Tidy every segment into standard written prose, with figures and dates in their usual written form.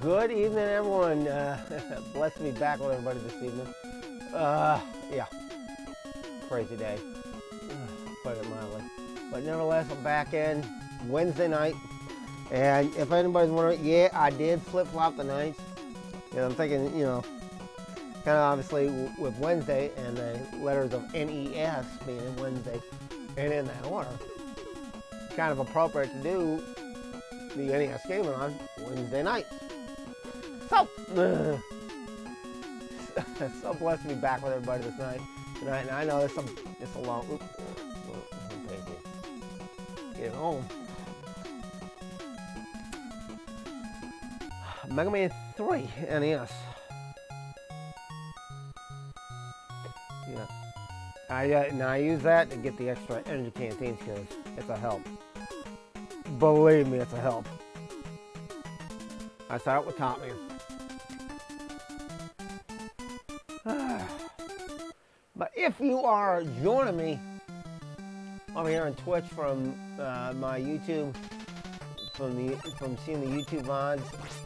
Good evening, everyone. Blessed to be back with everybody this evening. Yeah, crazy day, put it mildly. But nevertheless, I'm back in Wednesday night. And if anybody's wondering, yeah, I did flip-flop the nights. And I'm thinking, you know, kind of obviously with Wednesday and the letters of NES being in Wednesday and in that order, kind of appropriate to do the NES Game on Wednesday night. So, so blessed to be back with everybody this night tonight. And I know there's just a long, get home. Mega Man 3 NES. Yeah, I use that to get the extra energy canteens because it's a help. Believe me, it's a help. I start with Top Man. But if you are joining me over here on Twitch from my YouTube, from seeing the YouTube VODs,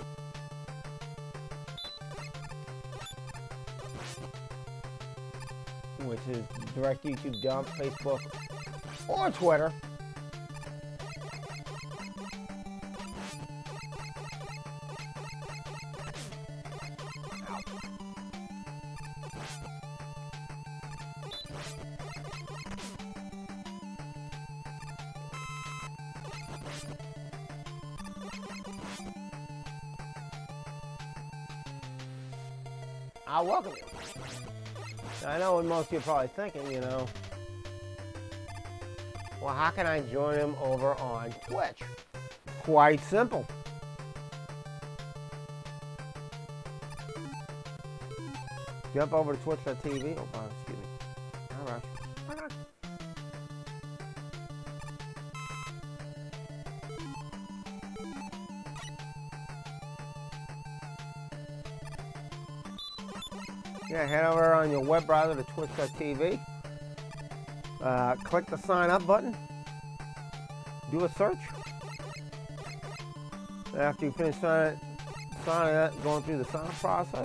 which is direct YouTube dump, Facebook, or Twitter. I welcome you. I know what most of you are probably thinking, you know, well, how can I join him over on Twitch? Quite simple. Jump over to twitch.tv. Oh, excuse me. All right. Yeah, head over on your web browser to twitch.tv. Click the sign up button. Do a search. After you finish signing up, going through the sign up process,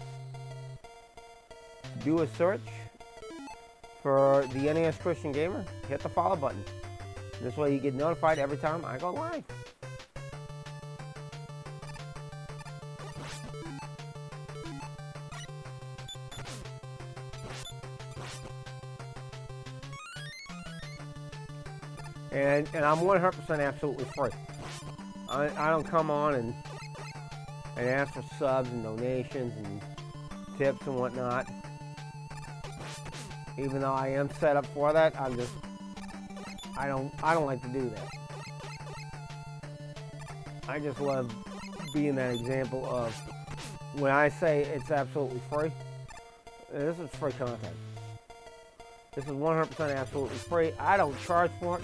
do a search for the NES Christian Gamer. Hit the follow button. This way you get notified every time I go live. And I'm 100% absolutely free. I don't come on and ask for subs and donations and tips and whatnot. Even though I am set up for that, I don't like to do that. I just love being that example of when I say it's absolutely free. This is free content. This is 100% absolutely free. I don't charge for it.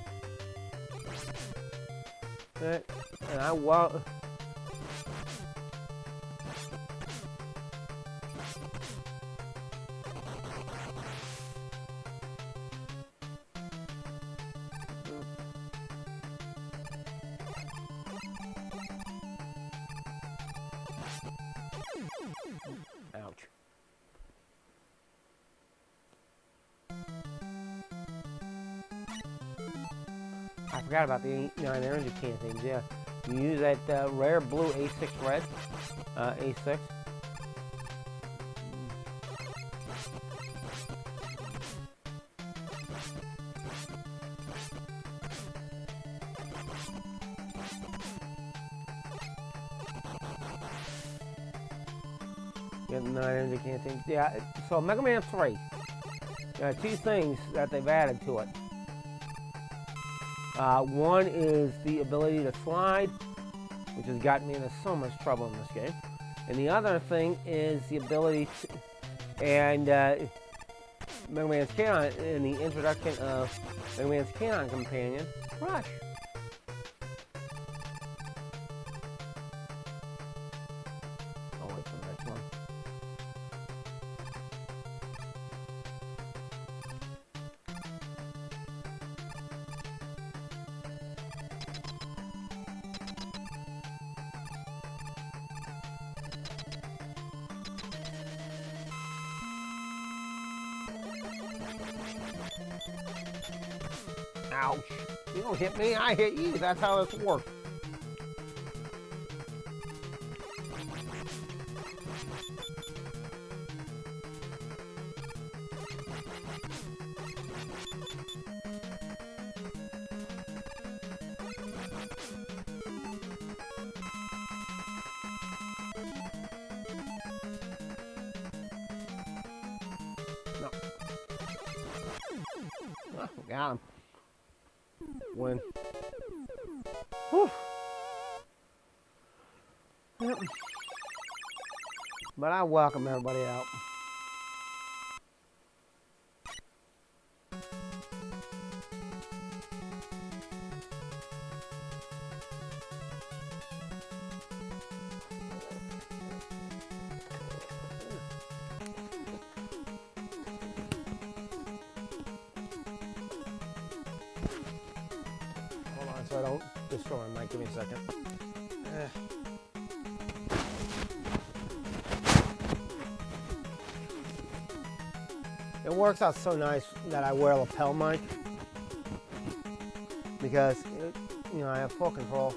And I won't. Ouch. I forgot about the 9 energy canteens, yeah. You use that rare blue A6 red, A6. Get 9 energy canteens. Yeah, so Mega Man 3. Two things that they've added to it. One is the ability to slide, which has gotten me into so much trouble in this game. And the other thing is the ability to, and Mega Man's Canon, in the introduction of Mega Man's Canon companion, Rush. I'll wait for the next one. Ouch. You don't hit me, I hit you. That's how this works. No. Oh, got him. Win. Whew. Yep. But I welcome everybody out. So I don't destroy him. Mike, give me a second. It works out so nice that I wear a lapel mic because, you know, I have full control.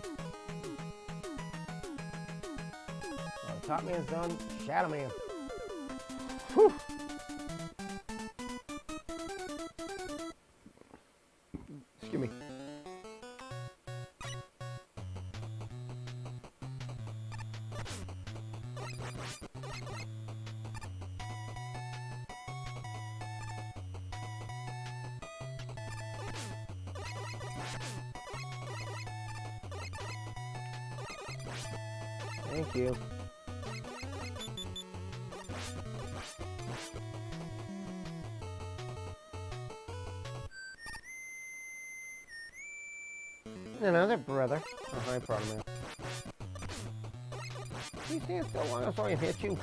Well, the top man's done. Shadow man. Whew. Excuse me. Thank you. Another brother. Oh, hi, brother man. You stand still long enough so I can hit you.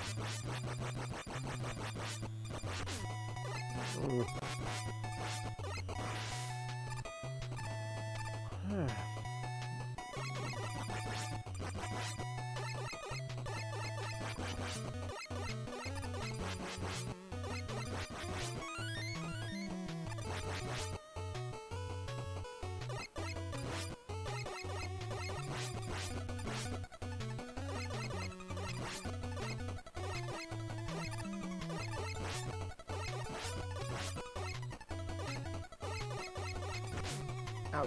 Ouch.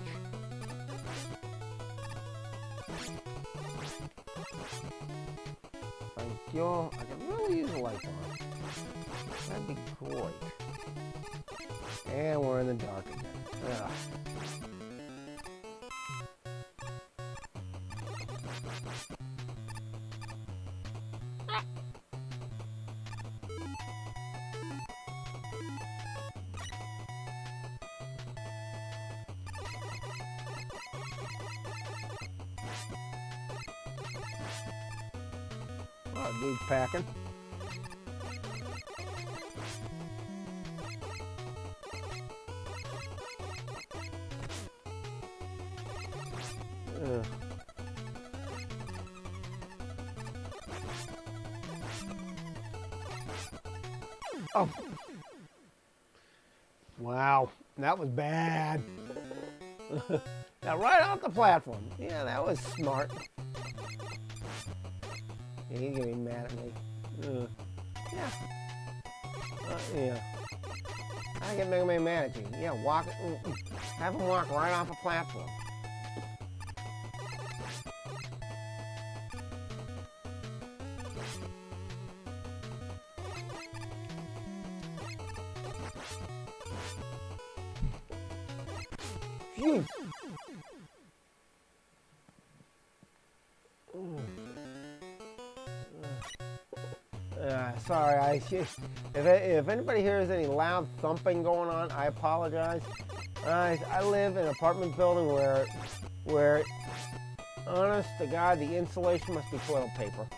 Thank you. I can really use a light on. That'd be great. And we're in the dark again. Ugh. Oh, dude's packing. Oh. Wow, that was bad. Now right off the platform. Yeah, that was smart. Yeah, he's gonna be mad at me. Yeah. Yeah. I get Mega Man mad at you. Yeah, walk. Have him walk right off the platform. Phew. Sorry, if anybody hears any loud thumping going on, I apologize. I live in an apartment building where, honest to God, the insulation must be toilet paper.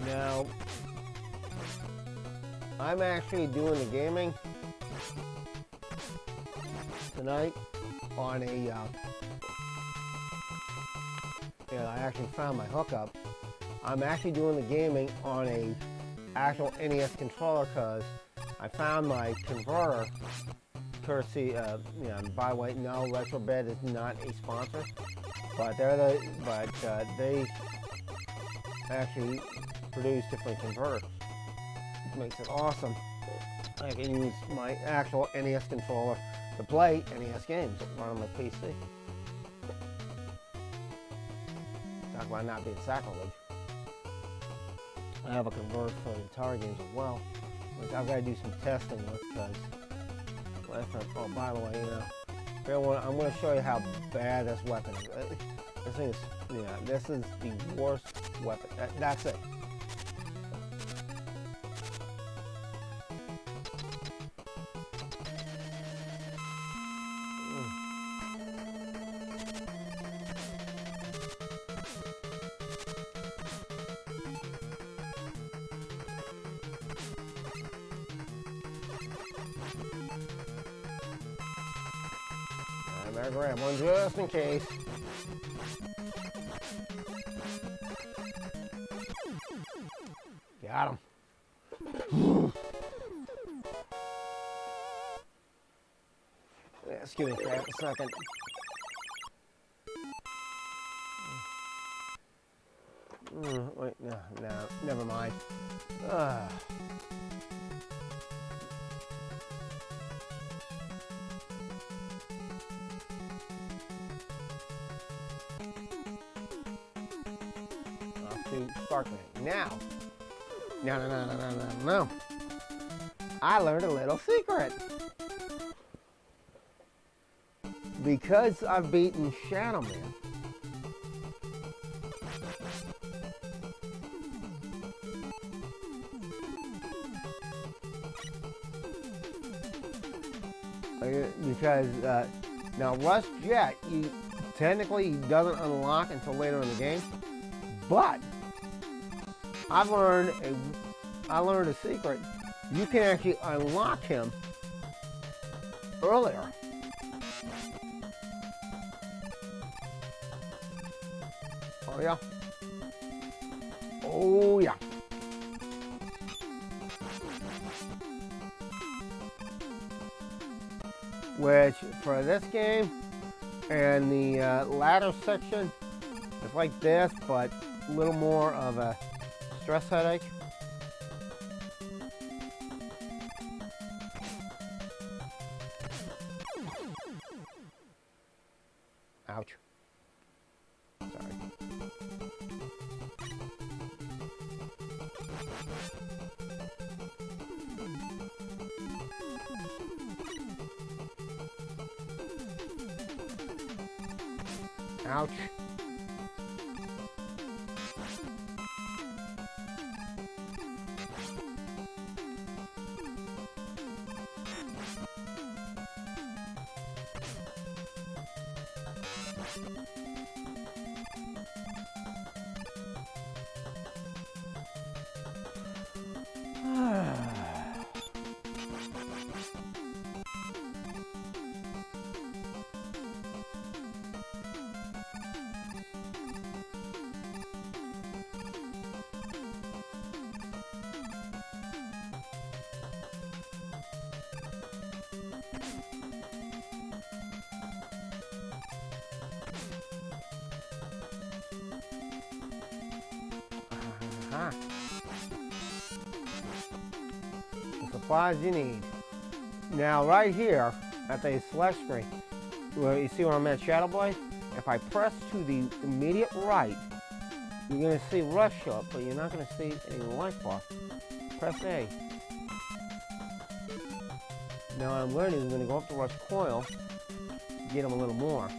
Now, I'm actually doing the gaming tonight on a, I actually found my hookup. I'm actually doing the gaming on a actual NES controller because I found my converter, courtesy of, by the way, no, Retrobed is not a sponsor, but they actually produce different converters, which makes it awesome. I can use my actual NES controller to play NES games that run on my PC. Talk about not being sacrilege. I have a converter for the Atari games as well, which I've got to do some testing with because last time, oh, by the way, I'm going to show you how bad this weapon is. This thing is, this is the worst weapon. That's it. I better grab one just in case. Got him. Yeah, excuse me for a second. Wait, no, never mind. To start with. Now. No. I learned a little secret. Because I've beaten Shadow Man, because now Rust Jet, technically doesn't unlock until later in the game, but I learned a secret. You can actually unlock him earlier. Oh yeah. Oh yeah. Which for this game and the ladder section, it's like this, but a little more of a stress headache. Ouch. Sorry. Ouch. The supplies you need. Now right here at the select screen, where you see where I'm at Shadow Blade, if I press to the immediate right, you're going to see Rush show up, but you're not going to see any life bar. Press A. Now what I'm going to do is I'm going to go up to Rush Coil, get him a little more.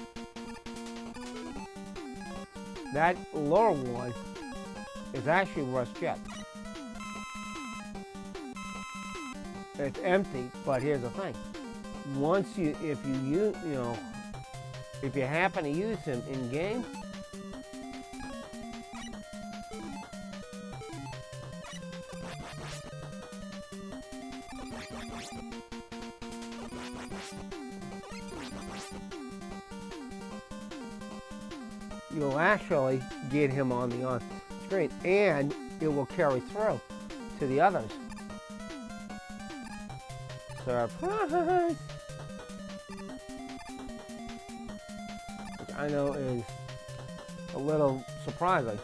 That lower one is actually Rush Jet. It's empty, but here's the thing. Once you, if you happen to use him in game, you'll actually get him on the on screen, and it will carry through to the others. Surprise! Which I know is a little surprising.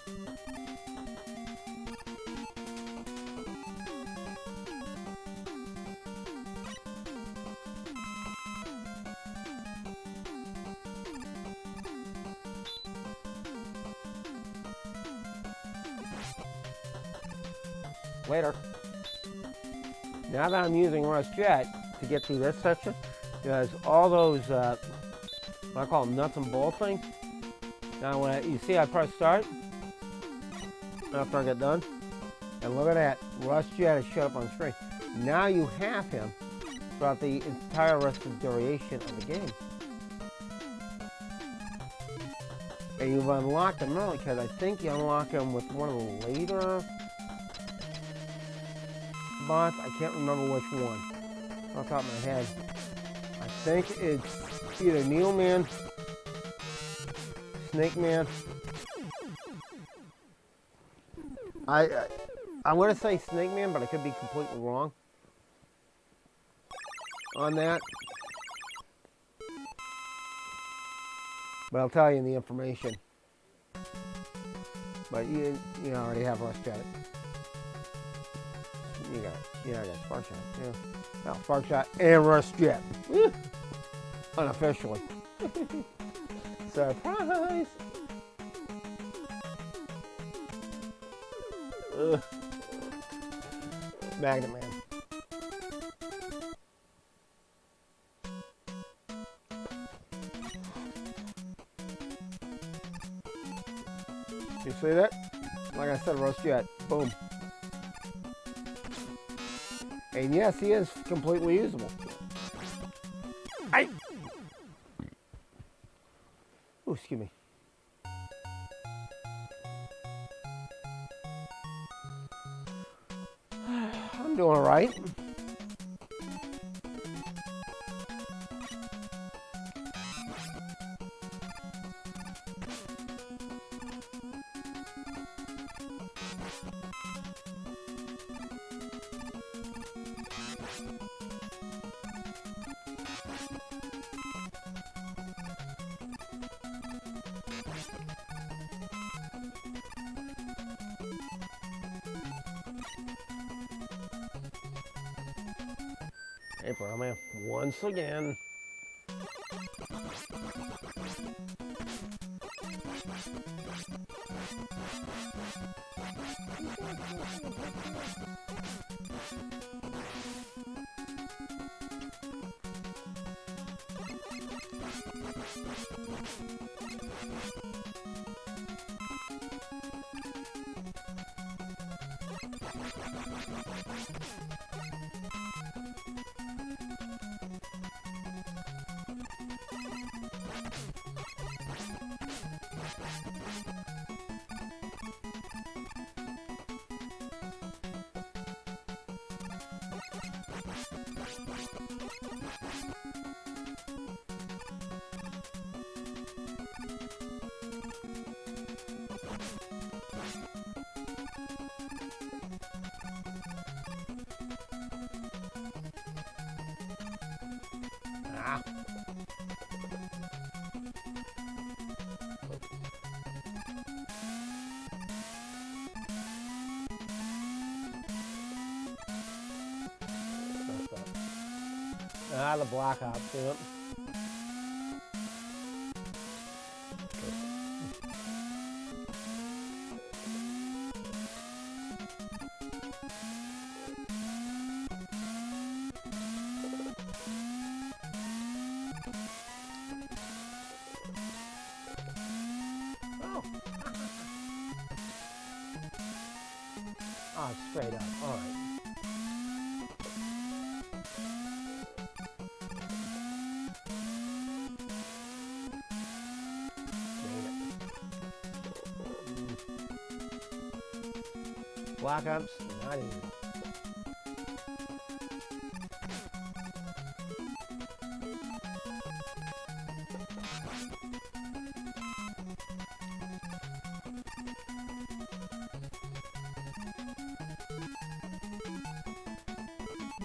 Later. Now that I'm using Rush Jet to get through this section, there's all those, what I call them nuts and bolts things. Now when you see I press start, after I get done, and look at that, Rush Jet has showed up on screen. Now you have him throughout the entire rest of the duration of the game. And you've unlocked him early, because I think you unlock him with one of the later bots. I can't remember which one off the top of my head. I think it's either Neil Man, Snake Man. I want to say Snake Man, but I could be completely wrong on that. But I'll tell you in the information. But you already have Rush Jet. I got Spark Shot, yeah. Well, Spark Shot and Rush Jet. Woo! Unofficially. Surprise! Magnet Man. You see that? Like I said, Rush Jet. Boom. And yes, he is completely usable. Oh, excuse me. I'm doing all right. Hey, Brahman, once again. The Black Ops, yep. Oh, straight up, all right. Black Ops, not even.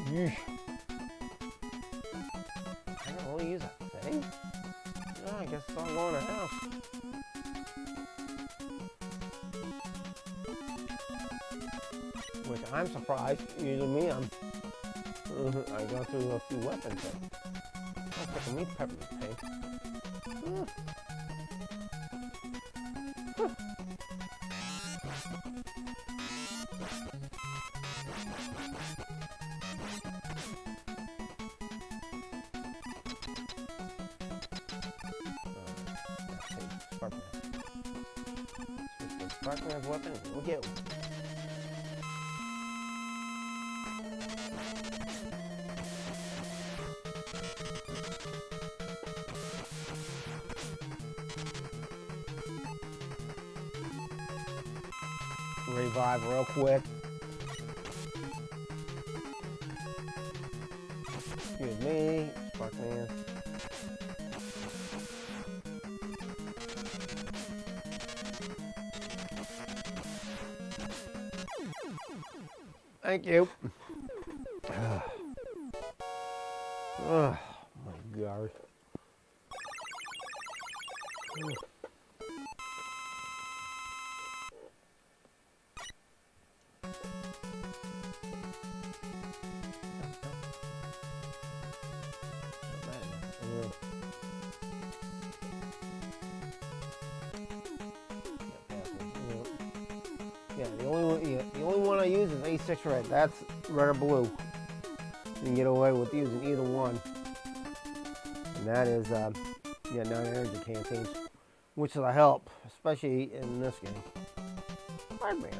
Yeesh. I don't really use that thing. Yeah, I guess it's all going to hell. Which I'm surprised. Usually me, I go through a few weapons. But that's like a meat peppermint paint. Sparkman's weapon, we'll get one. Revive real quick. Excuse me, Sparkman. Thank you. Oh my God. Yeah, the only one I use is A6 red. That's red or blue. You can get away with using either one. And that is, yeah, 9 energy canteens, which is a help, especially in this game. Hardman.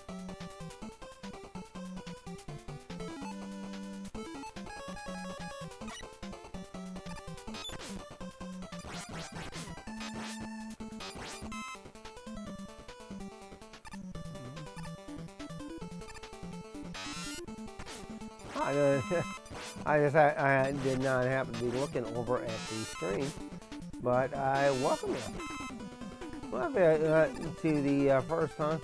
I did not happen to be looking over at the screen, but I welcome you. Welcome to the first time.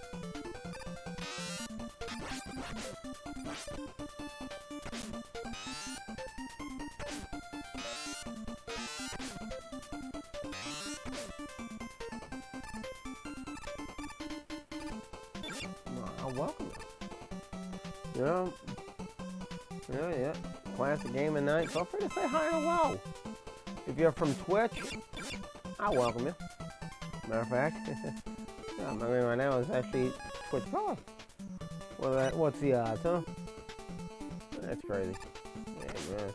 I welcome you. You know. Yeah. Classic game at night. Feel free to say hi and hello. If you're from Twitch, I welcome you. Matter of fact, yeah, my game right now is actually Twitch Pro. Well, what's the odds, huh? That's crazy. Yeah, man.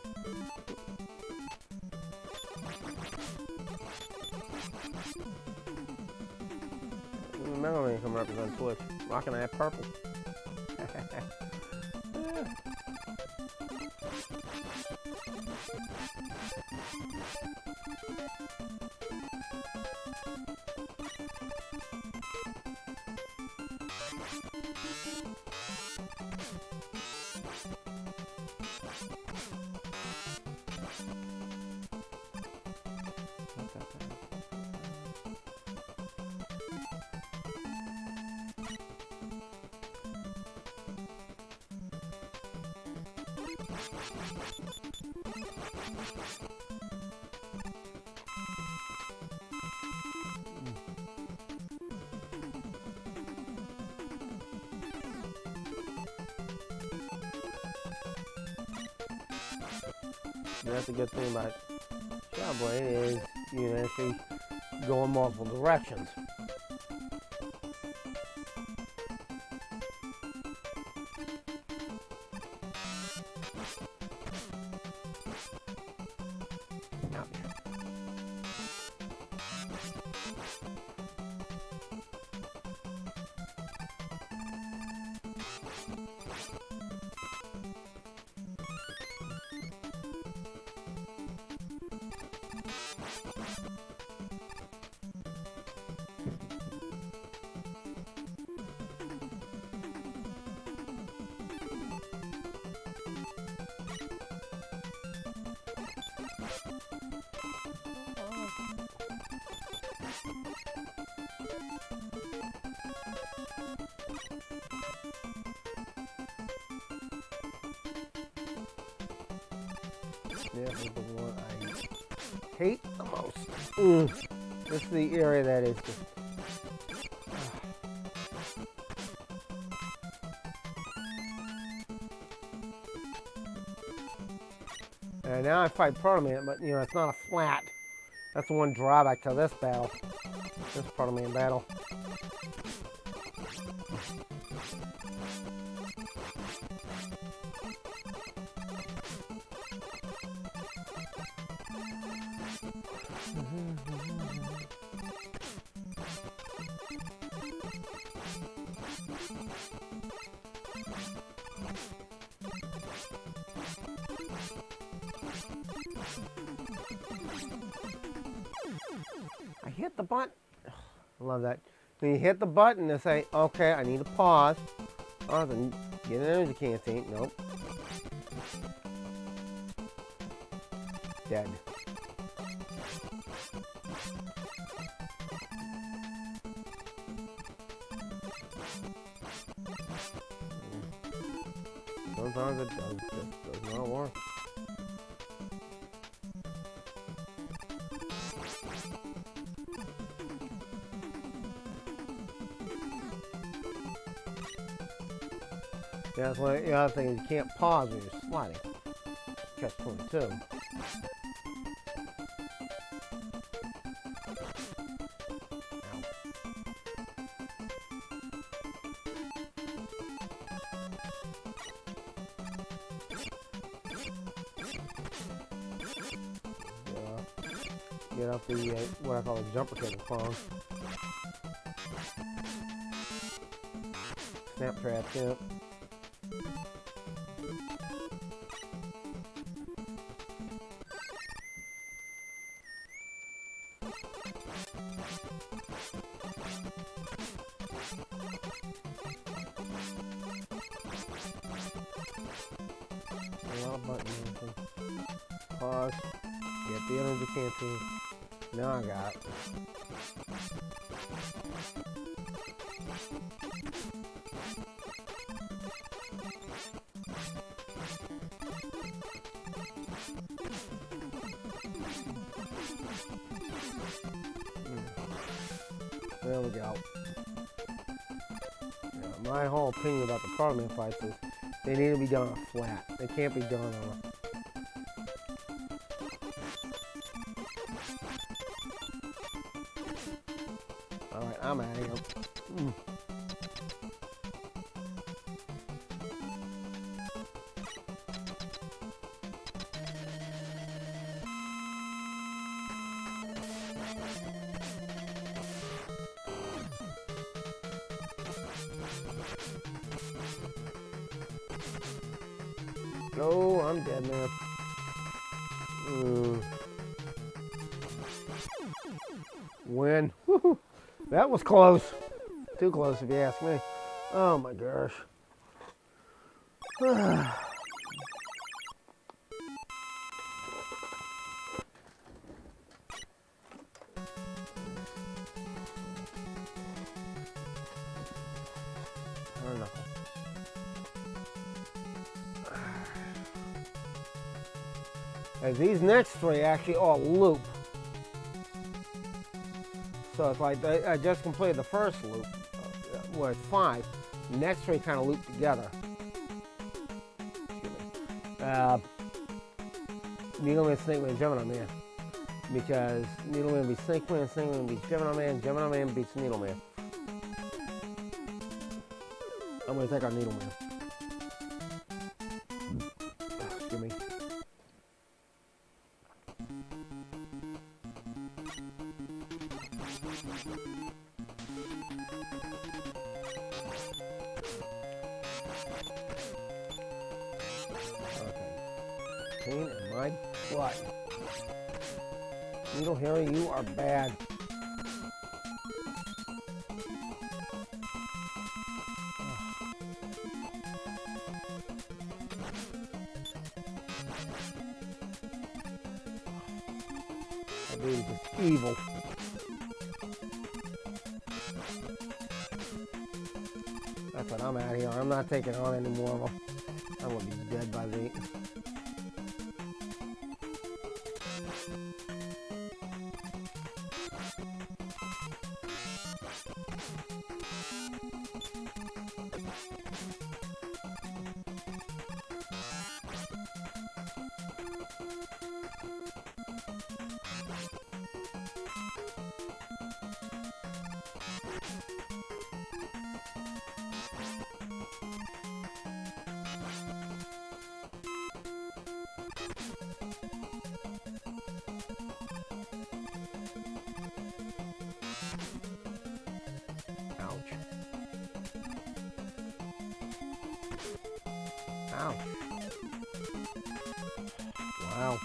Mega Man can represent Twitch. Rocking that purple. That's a good thing about Shadow Blade is you can actually go in multiple directions. This is the one I hate the most. This is the area that is just... And now I fight part of man, but you know, it's not a flat. That's the one drawback to this battle. This part of man battle. I hit the button. I love that. When you hit the button to say, okay, I need to pause. Oh, then get an energy canteen. Nope. Dead. Sometimes it does not work. Yeah, that's why the other thing is you can't pause when you're sliding. Catch 22. Get up the, what I call a jumper cable phone. Snap trap, yeah. A lot of buttons. Pause. Get the energy canteen. Now I got it. There we go. Now, my whole opinion about the Parliament fights is they need to be done on a flat. They can't be done on a... Alright, I'm out of here. Oh, I'm dead, man. Win. Woo-hoo. That was close. Too close if you ask me. Oh my gosh. I don't know. And these next three actually all loop. So it's like I just completed the first loop, where it's 5. The next three kind of loop together. Needleman, Snake Man, Gemini Man. Because Needleman beats Snake Man, Snake Man beats Gemini Man beats Needleman. I'm going to take our Needleman. Excuse me. Pain in my butt. Needle Harry, you are bad. That dude is just evil. That's what I'm out here. I'm not taking on any more of them. I will be dead by the... Ouch. Ouch. Wow.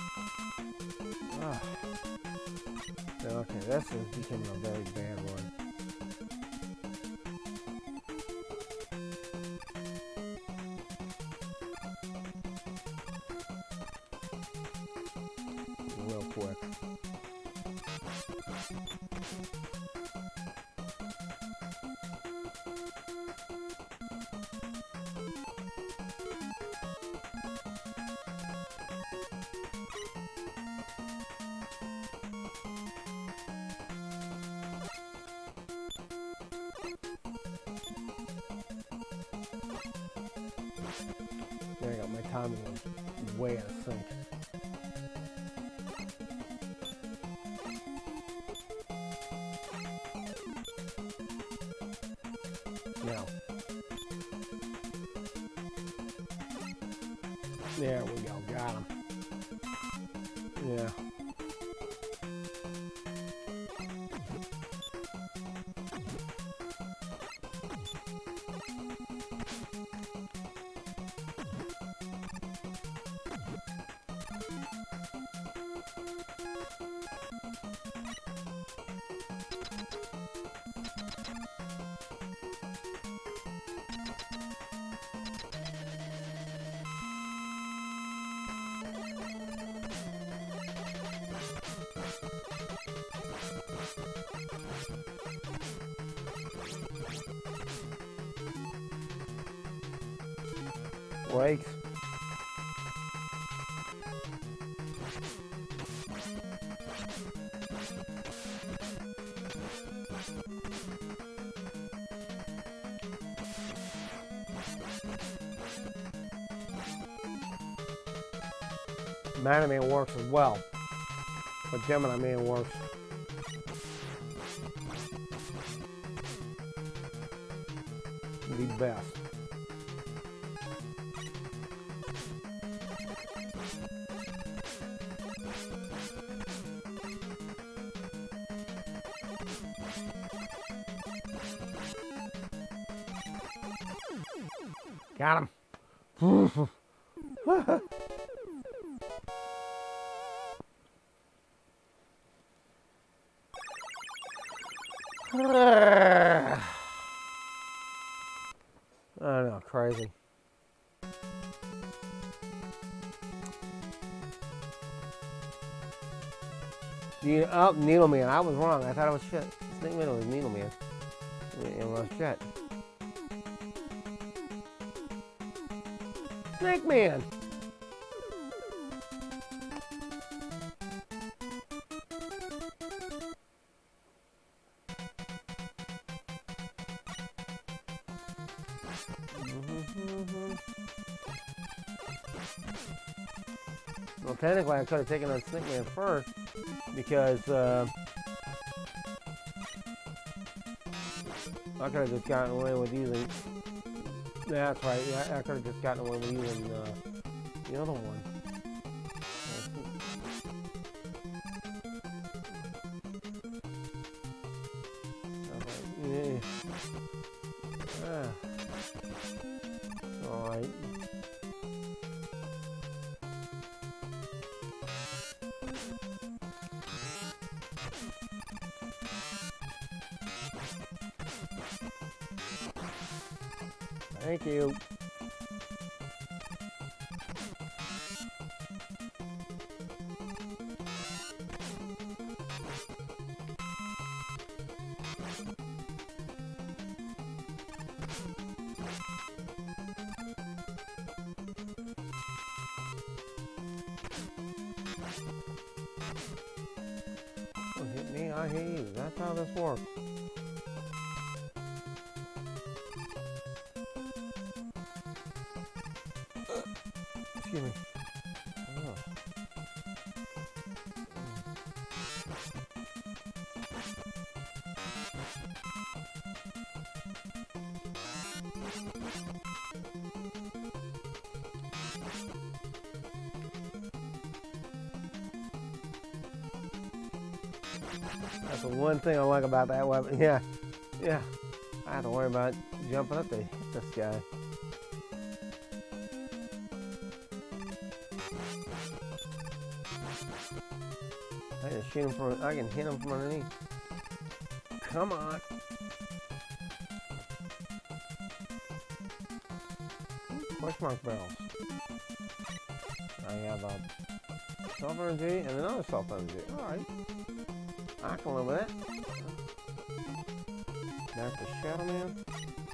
Ah. Okay, this is becoming a very bad one. Real quick. There I got my timing was way out of sync. Now. There we go, got him. Yeah. Brakes. Mega Man works as well, but Gemini Man works the best. Got him. I know, crazy. Oh, Needle Man. I was wrong. I thought it was shit. Snake Man was Needle Man. It was shit. Snake Man! Well, technically I could have taken on Snake Man first because I could have just gotten away with using. That's right. Yeah, I could have just gotten away with using the other one. All right. Thank you. Don't hit me, I hit you. That's how this works. Excuse me. Oh. That's the one thing I like about that weapon. Yeah, yeah. I have to worry about jumping up to hit this guy. I can shoot him from. I can hit him from underneath. Come on. Question mark barrels. I have a self-energy and another self-energy. Alright. I can live with that. Back to Shadow Man.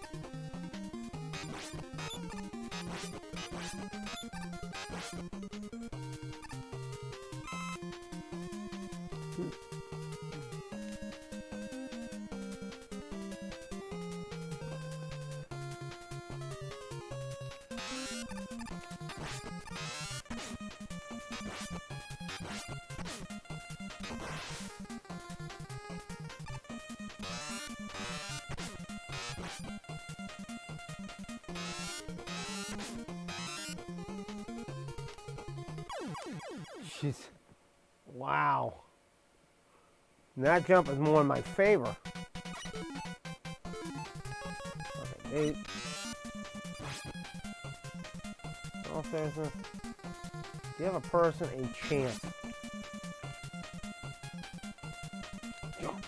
Jeez. Wow. That jump is more in my favor. Okay, 8. In all seriousness, give a person a chance. Jump.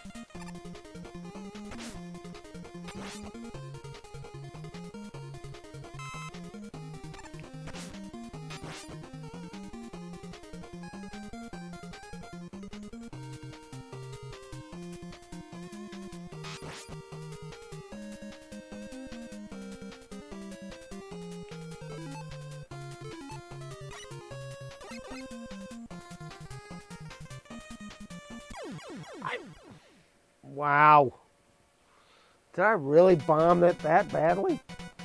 Wow. Did I really bomb it that badly?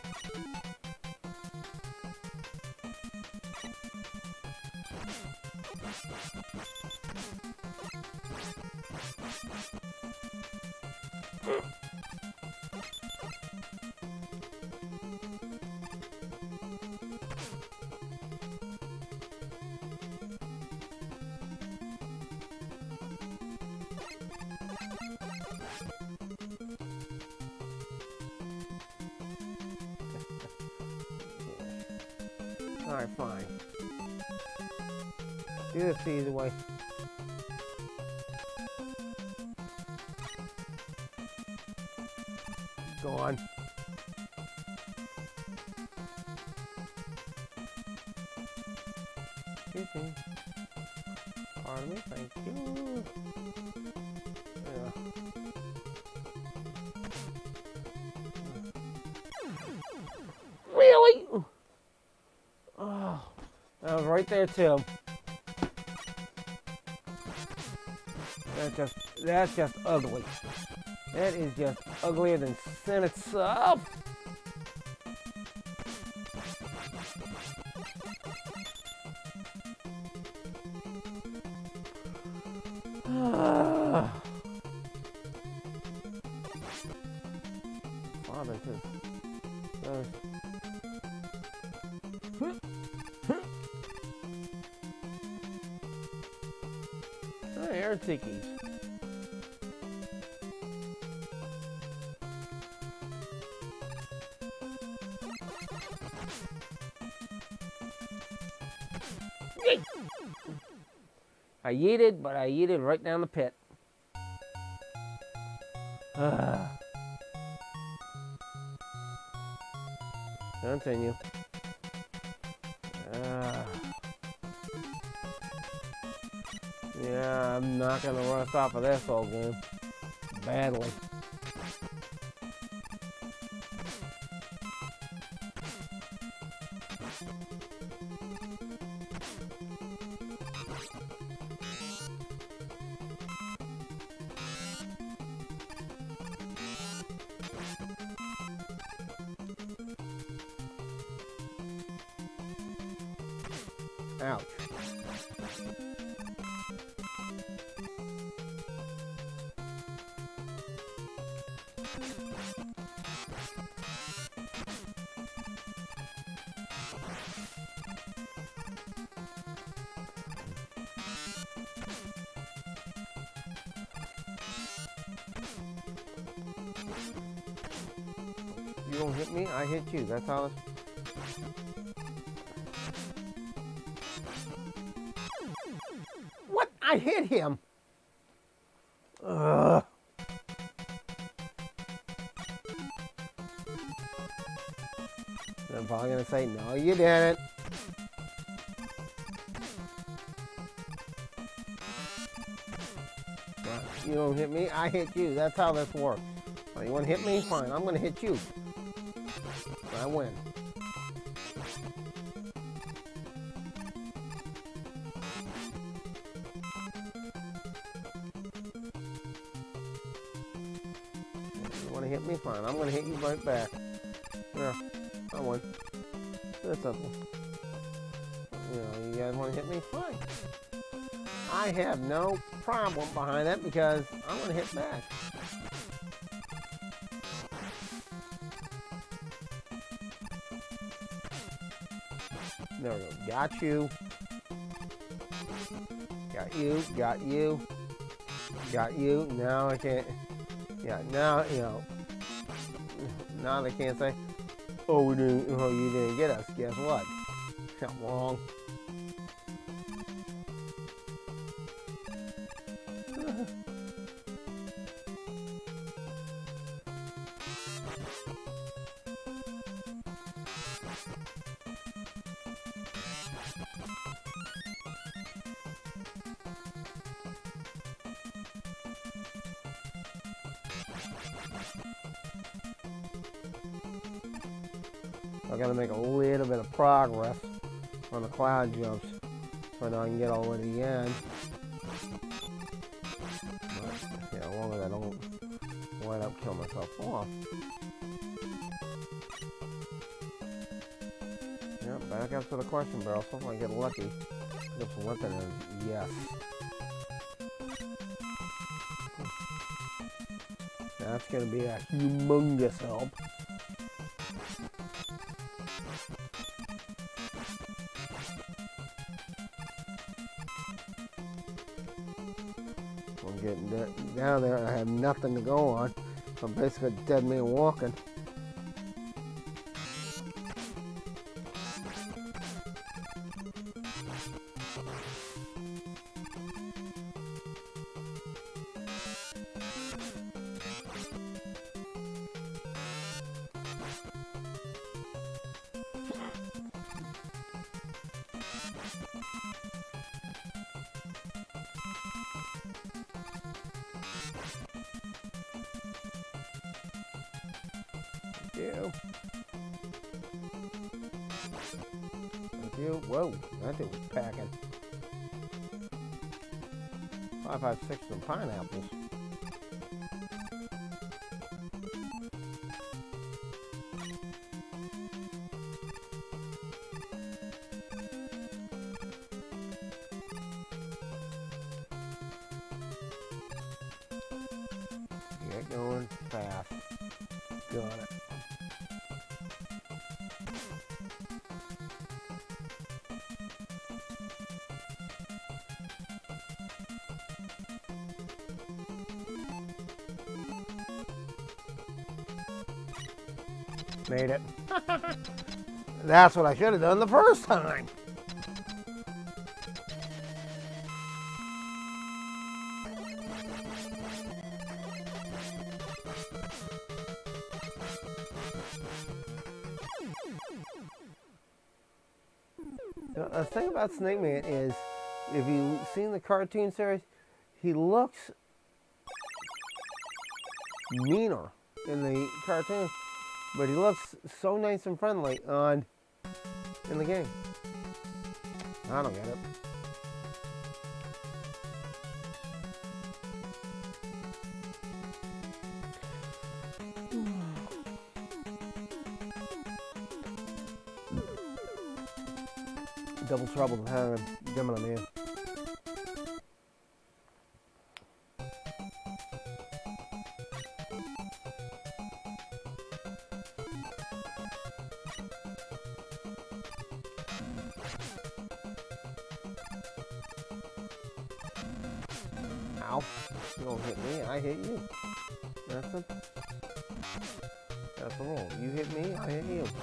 Alright, fine. Do this the easy way. Go on. Excuse me. Pardon me, thank you. Yeah. Really? Oh, that was right there too. That's just ugly. That is just uglier than sin itself. Father too. Air tikis. I yeeted, but I yeeted right down the pit. Continue. Yeah, I'm not gonna rust off of this whole game. Badly. Ouch. You don't hit me, I hit you. That's how it's... What? I hit him! Ugh. I'm probably gonna say, no, you didn't. You don't hit me, I hit you. That's how this works. Oh, you wanna hit me? Fine, I'm gonna hit you. I win. You wanna hit me? Fine, I'm gonna hit you right back. Yeah, I won. That's simple. You know, you guys wanna hit me? Fine. I have no problem behind that because I'm gonna hit back. There we go. Got you. Got you. Got you. Got you. Now I can't. Yeah, now, you know. Now they can't say, oh, we didn't, oh, you didn't get us. Guess what? I'm wrong. I gotta make a little bit of progress on the cloud jumps so I can get all the way to the end. But, yeah, as long as I don't wind up killing myself off. Yeah, back up to the question barrel. So if I get lucky, get some weapon in. Yes. That's gonna be a humongous help. I'm getting down there, I have nothing to go on. I'm basically a dead man walking. Thank you. Whoa, that thing was packing. 556 some pineapples. Get going fast. Got it. Made it. That's what I should have done the first time. The thing about Snake Man is, if you've seen the cartoon series, he looks meaner in the cartoon. But he looks so nice and friendly in the game. I don't get it. Double trouble with having a Gemini Man. Ow. You don't hit me, I hit you. That's the rule. You hit me, I hit you.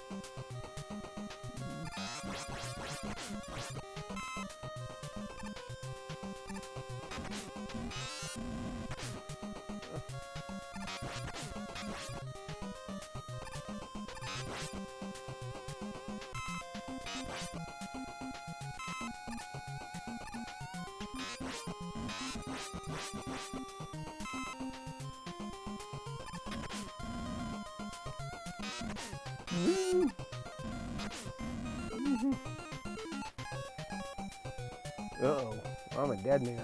Uh-oh, I'm a dead man.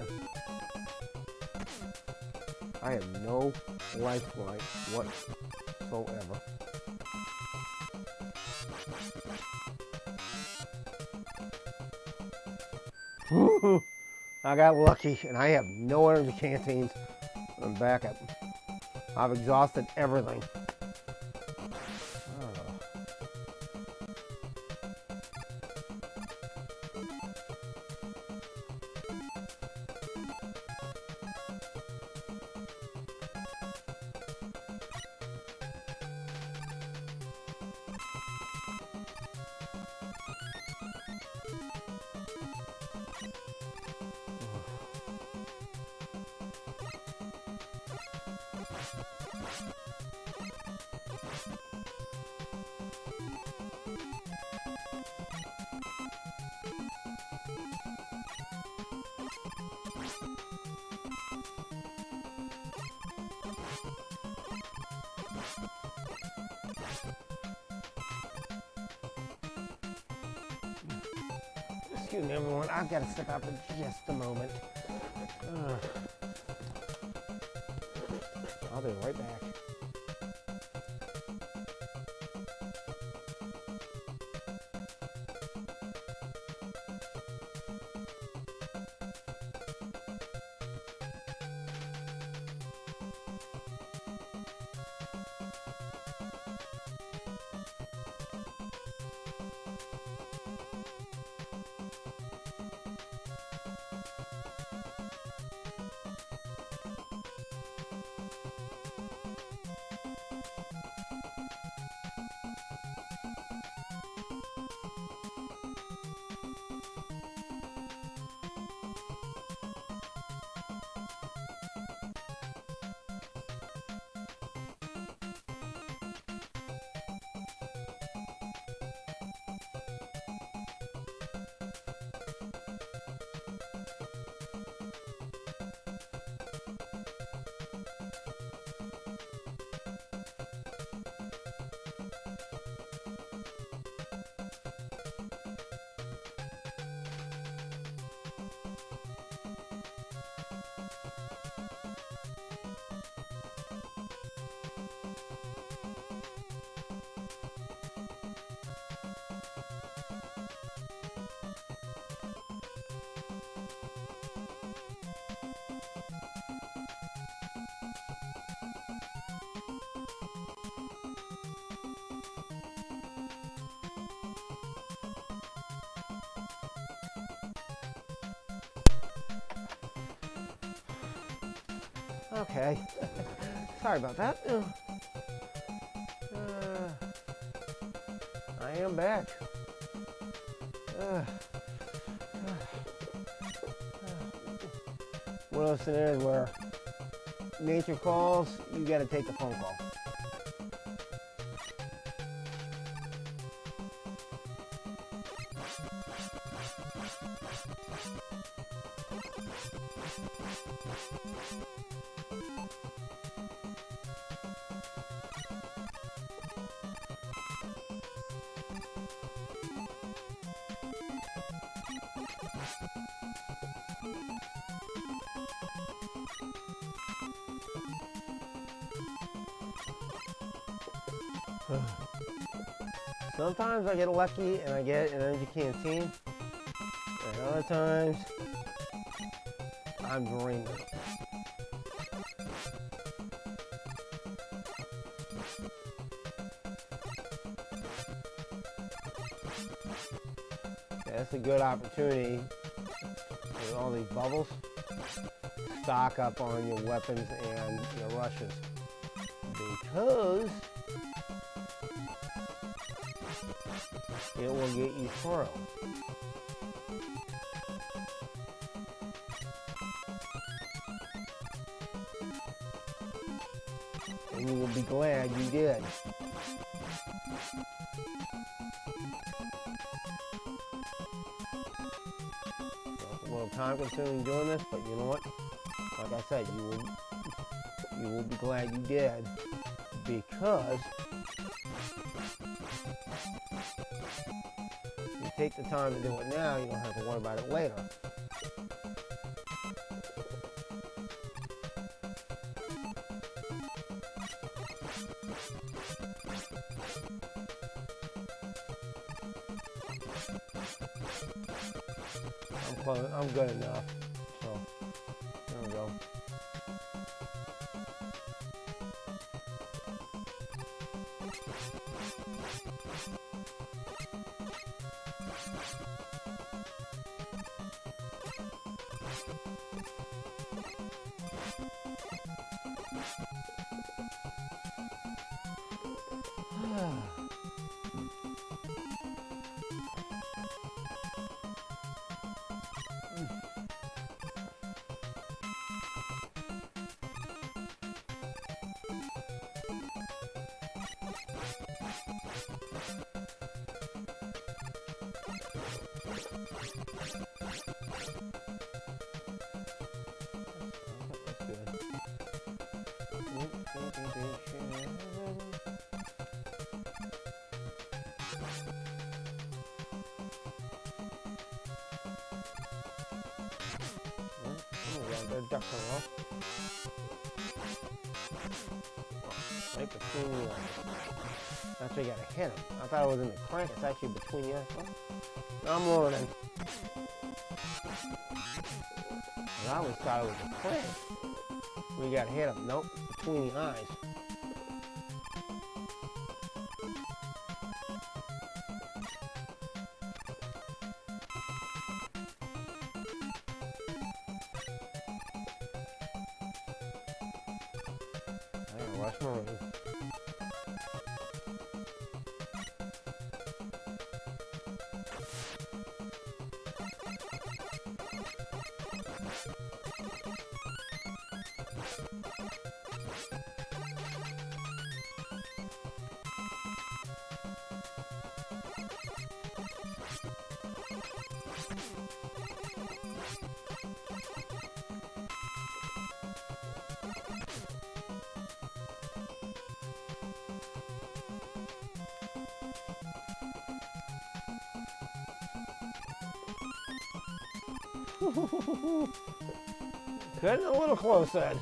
I have no lifeline whatsoever. I got lucky, and I have no energy canteens. I'm back up. I've exhausted everything. Excuse me, everyone. I've got to step out for just a moment. I'll be right back. Okay. Sorry about that. I am back. One of those scenarios where nature calls, you gotta take the phone call. Sometimes I get lucky and I get an energy canteen, and other times I'm dreaming. That's a good opportunity with all these bubbles. Stock up on your weapons and your rushes, because it will get you through. And you will be glad you did. It's a little time consuming doing this, but you know what? Like I said, you will be glad you did, because if you take the time to do it now, you don't have to worry about it later. I'm close. I'm good enough. So there we go. Duck roll. Right between the that's where you gotta hit him. I thought it was in the crank. It's actually between you. I'm learning. I always thought it was the crank. We gotta hit him. Nope, between the eyes. Rush Marine. Getting a little close then.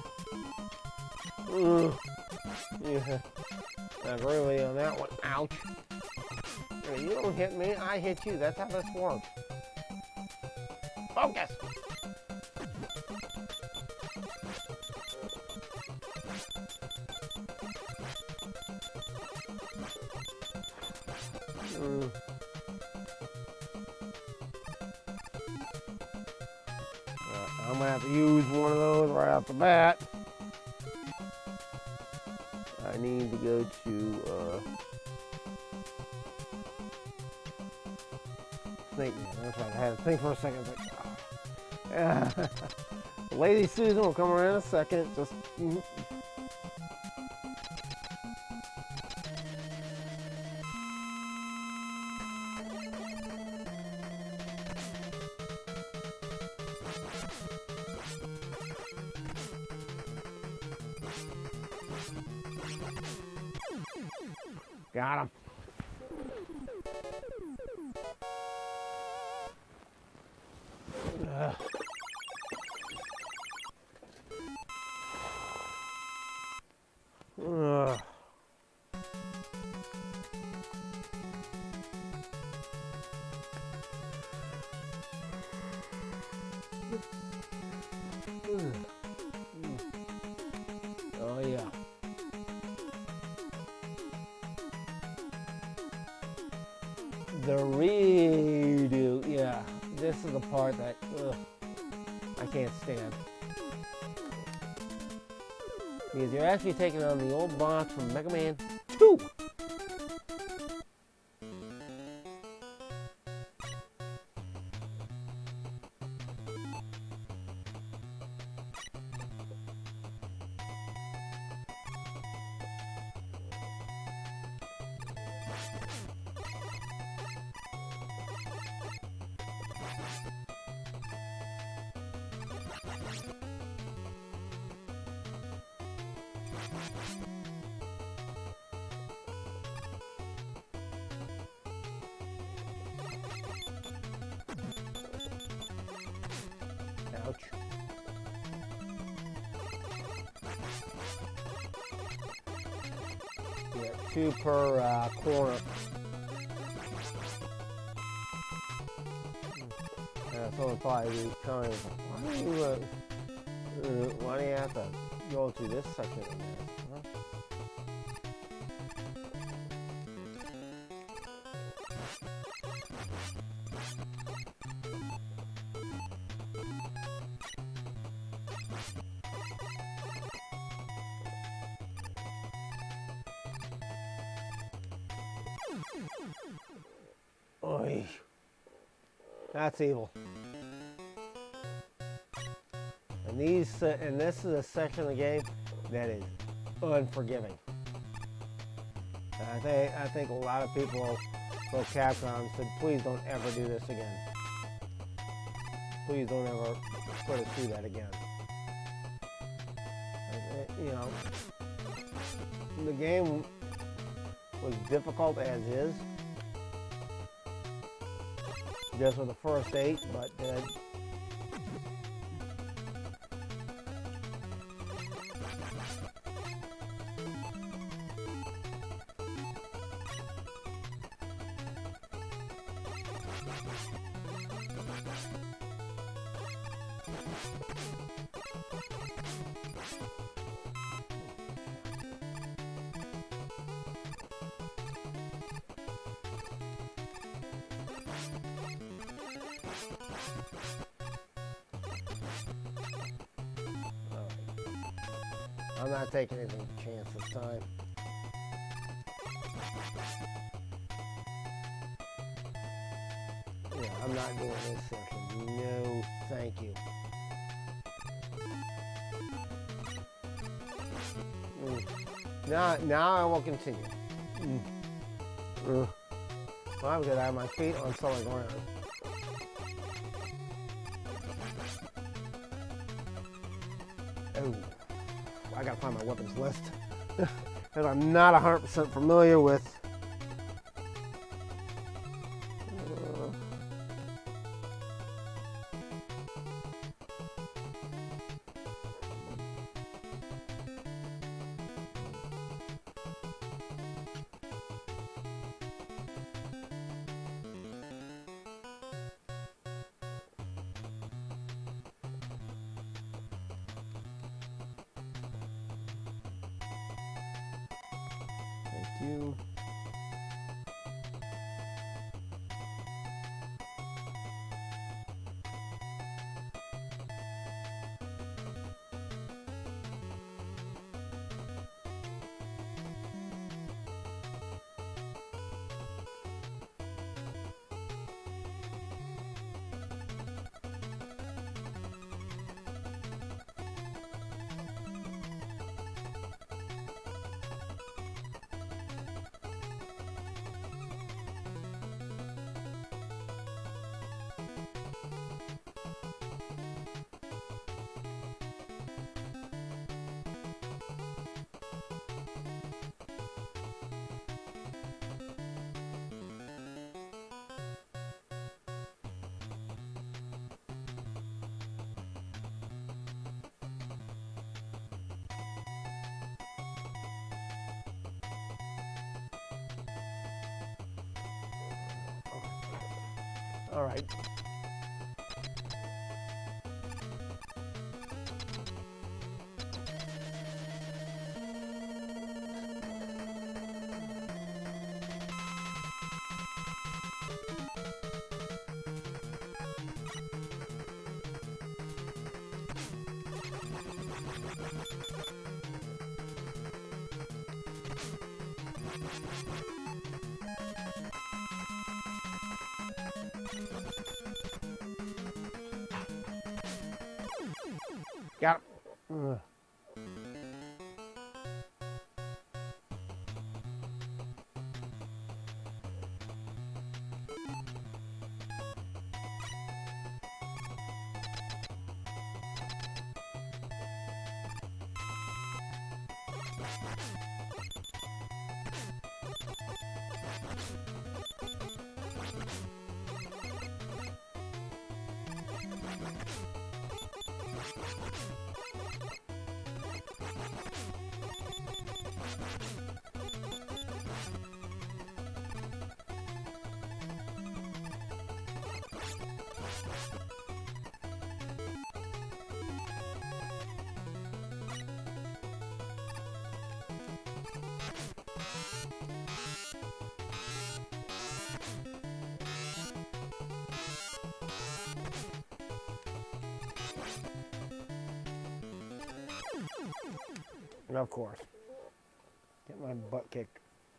Yeah. I agree with you on that one. Ouch. You don't hit me, I hit you. That's how this works. Focus! I'm gonna have to use one of those right off the bat. I need to go to Snake Man. That's right. I had to think for a second. Like, Lady Susan will come around in a second. Just. Got him. The redo, yeah. This is the part that I can't stand. Because you're actually taking on the old boss from Mega Man 2. Ouch. Yeah, 2 per corner. Someone probably be kind of, why do you have to go through this section of there? Huh? Oy. That's evil. And this is a section of the game that is unforgiving. I think a lot of people from Capcom said, please don't ever do this again. Please don't ever put us through that again. You know, the game was difficult as is. Just with the first 8, but I'm not taking any chance this time. Yeah, I'm not doing this section. No, thank you. Now I will continue. Well, I'm going to have my feet on solid ground. Oh. I gotta find my weapons list because I'm not 100% familiar with. You. All right. Got it. Ugh. And of course, get my butt kicked.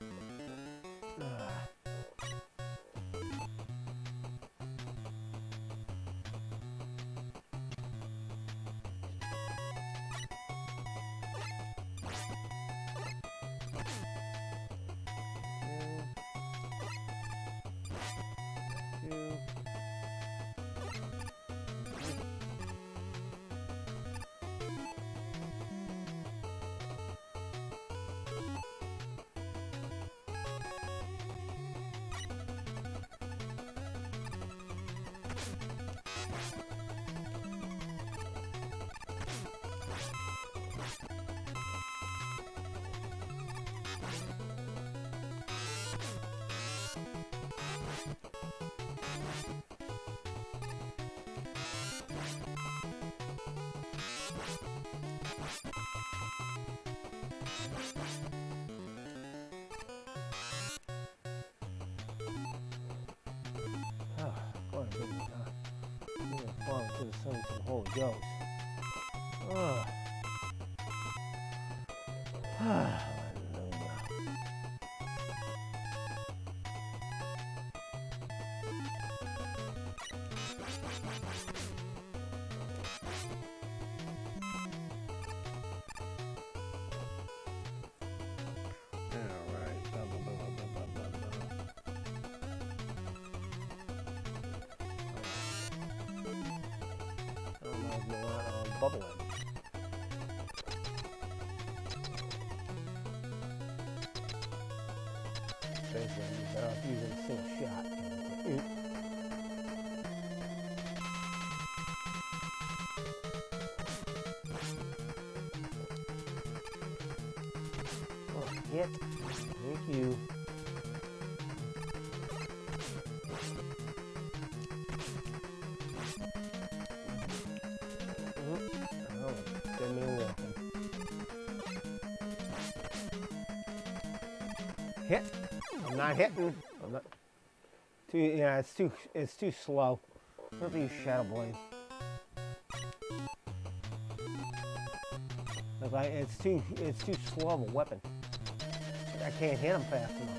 Falling to the sun to the Holy Ghost. Hallelujah. Bubbling. Basically, you're better off using a single shot. Oh, hit. Thank you. Hit. I'm not hitting. I'm not. Yeah, it's too slow. I have to use Shadow Blade. Like it's too slow of a weapon. I can't hit him fast enough.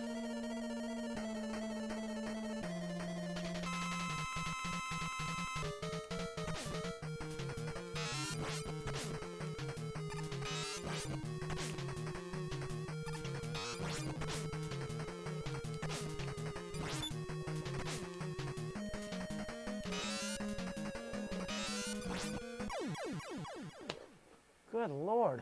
Good Lord.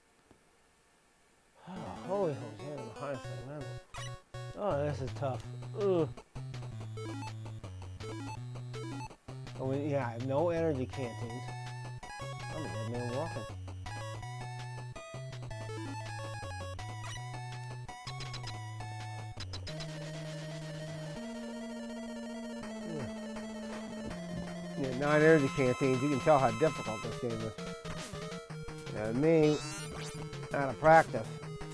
Oh, holy Hosanna in the highest level. Oh, this is tough. Ugh. Oh, yeah, I have no energy canteens. I'm a dead man walking. Yeah, 9 energy canteens. You can tell how difficult this game is. And me, out of practice.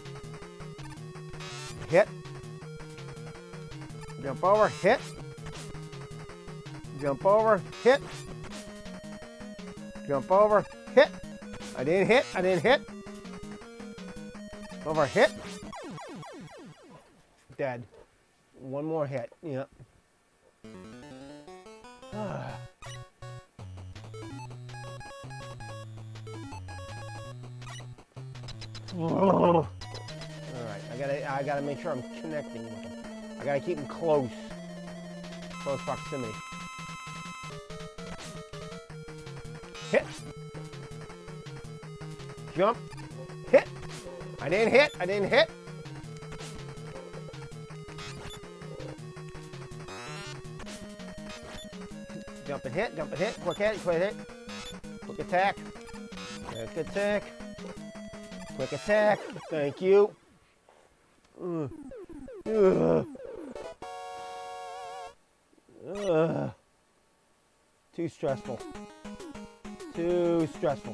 Hit. Jump over, hit. Jump over, hit. Jump over, hit. I didn't hit. I didn't hit. Over hit. Dead. One more hit. Yep. All right, I gotta make sure I'm connecting with them. I gotta keep them close proximity. Hit, jump, hit. I didn't hit. I didn't hit. Jump and hit. Jump and hit. Quick hit. Quick hit. Quick attack. Quick attack. Quick attack. Thank you. Too stressful. Too stressful.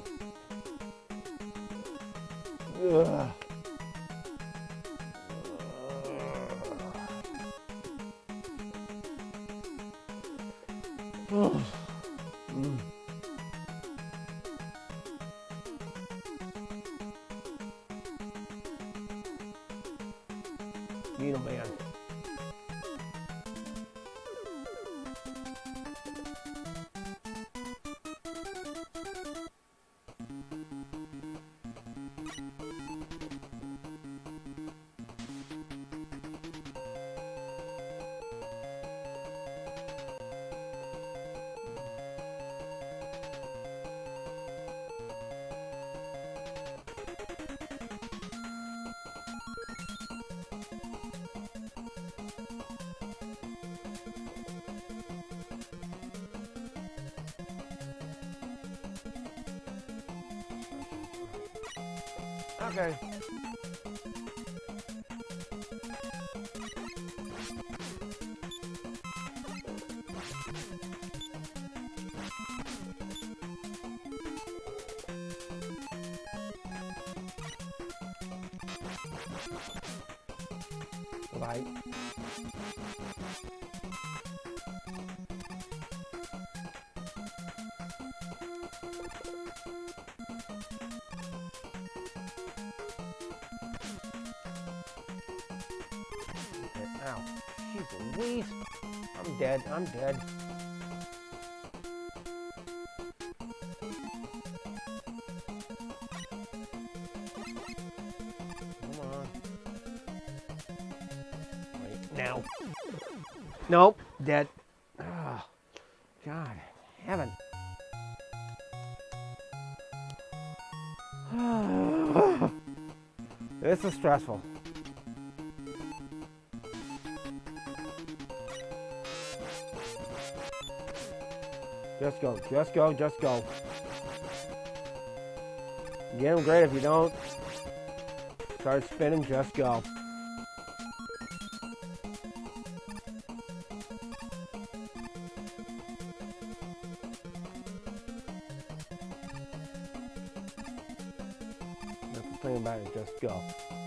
Needle man. Okay. Right. Ow. Jeez Louise. I'm dead. I'm dead. Come on. Wait. Now. Nope. Dead. Oh, God. Heaven. This is stressful. Just go, just go, just go. You get them great if you don't. Start spinning, just go. Don't complain about it, just go.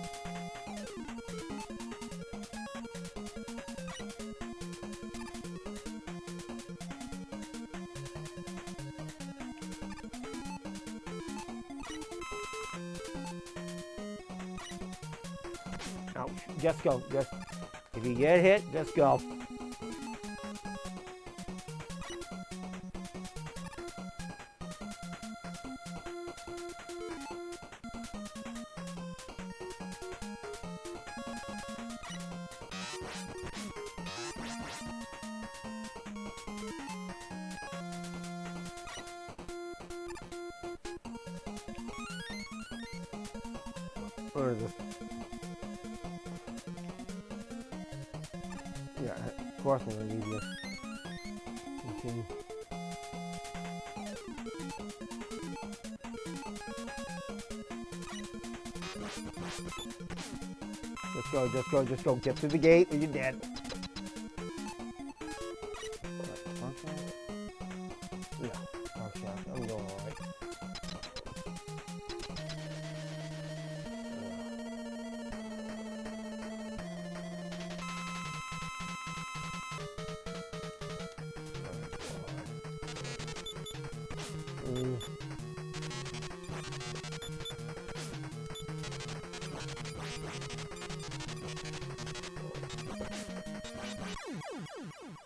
Ouch. Just go. Just if you get hit, just go. Where is this? Yeah, of course I'm gonna need you. Okay. Just go, just go, just go. Get through the gate or you're dead. Yeah, okay, I'm doing alright.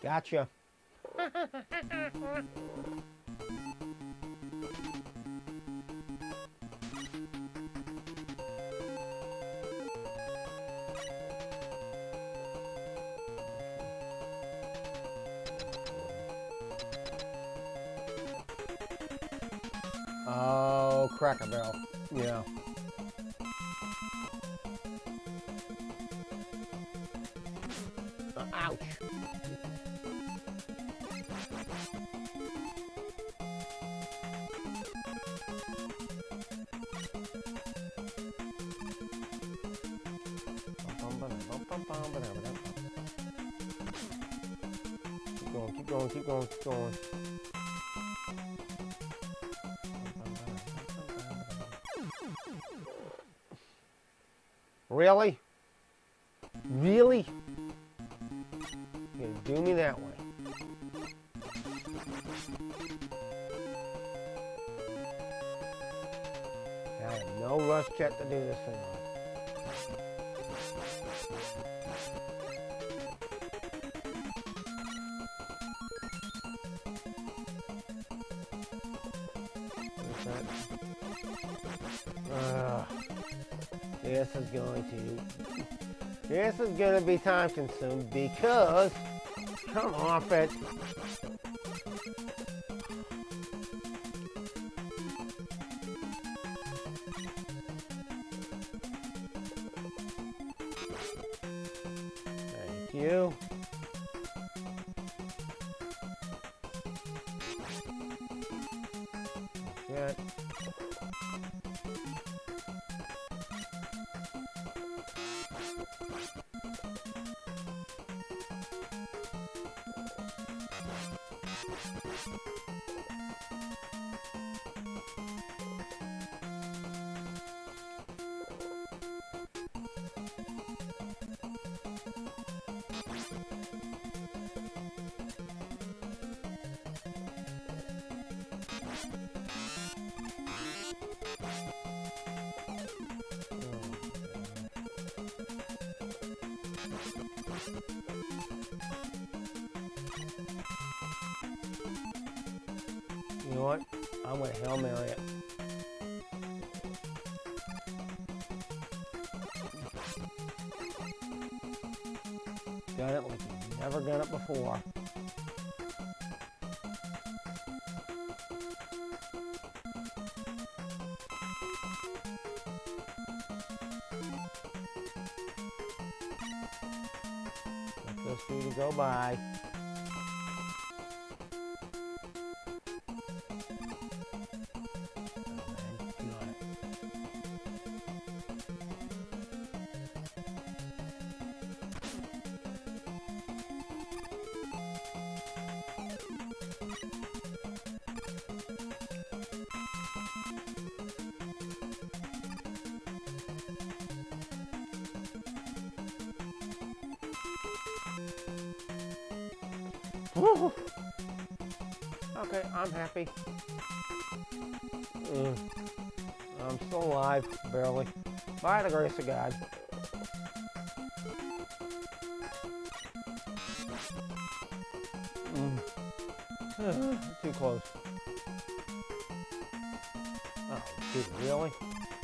Gotcha. Oh, Cracker Barrel. Yeah. Ouch. Keep going, keep going, keep going, keep going. Really? Really? You're gonna do me that way? I have no rush check to do this thing on. This is going to be time consuming because, come off it. Thank you. Good. You know what? I'm going to Hail Mary it. Got it like you've never done it before. Let those two go by. Woo. Okay, I'm happy. I'm still alive, barely. By the grace of God. Too close. Oh, dude, really?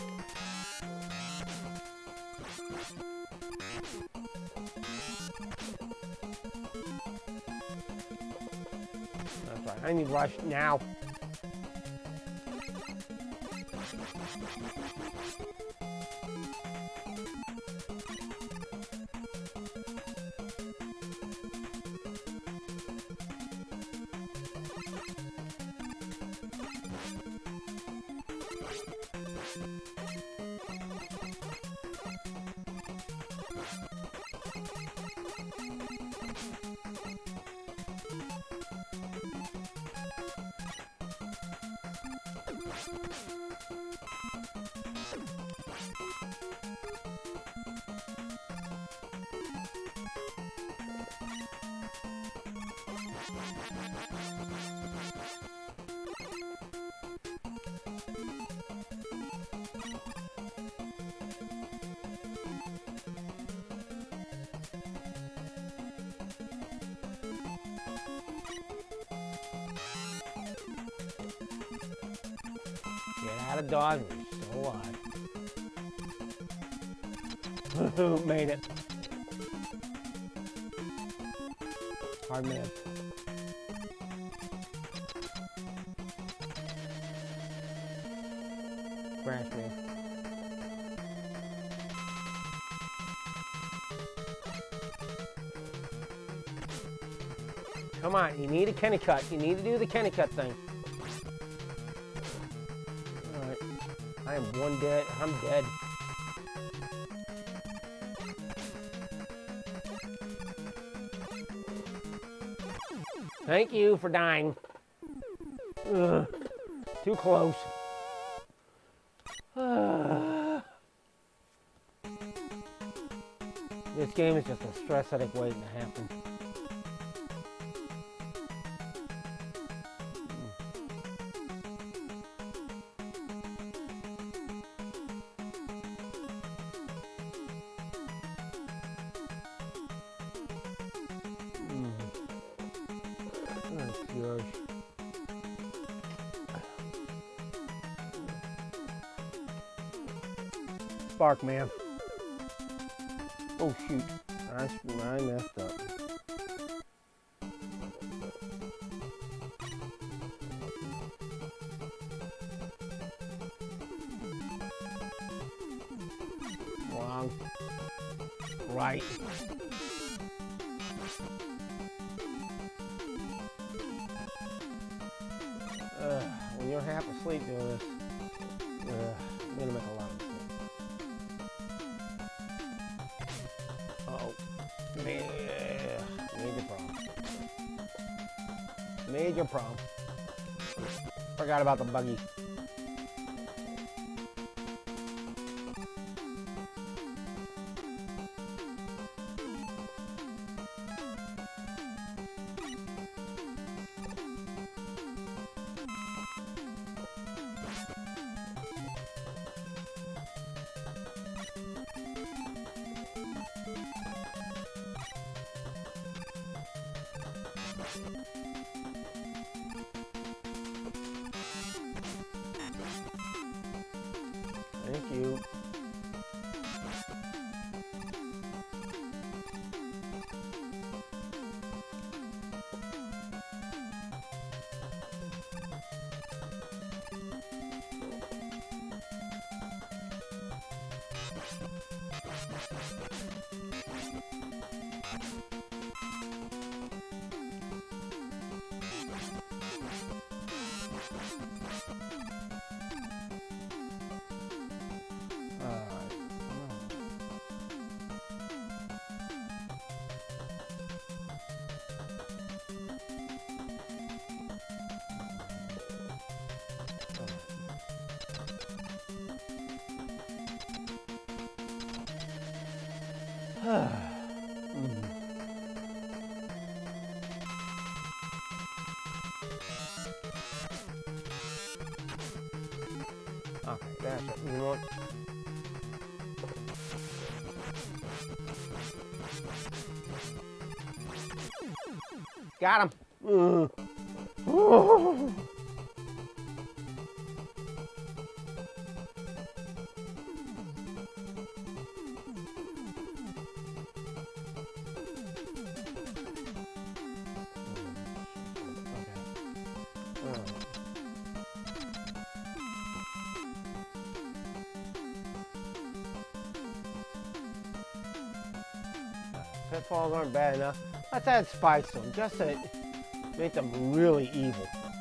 That's right. I need rush now. Got a dodge, but he's still alive. Made it. Hard man. Crash me. Come on, you need a Kenny cut. You need to do the Kenny cut thing. Alright. I am one dead. I'm dead. Thank you for dying. Ugh. Too close. This game is just a stress headache waiting to happen. Yours. Spark man. Oh shoot, I messed up. Wrong. Right. When you're half asleep doing this, you're gonna make a lot of mistakes. Uh-oh. Major problem. Major problem. Forgot about the buggy. Thank you. Okay, that's it. You know what? Got him. Pitfalls aren't bad enough. Let's add spikes to them, just to make them really evil.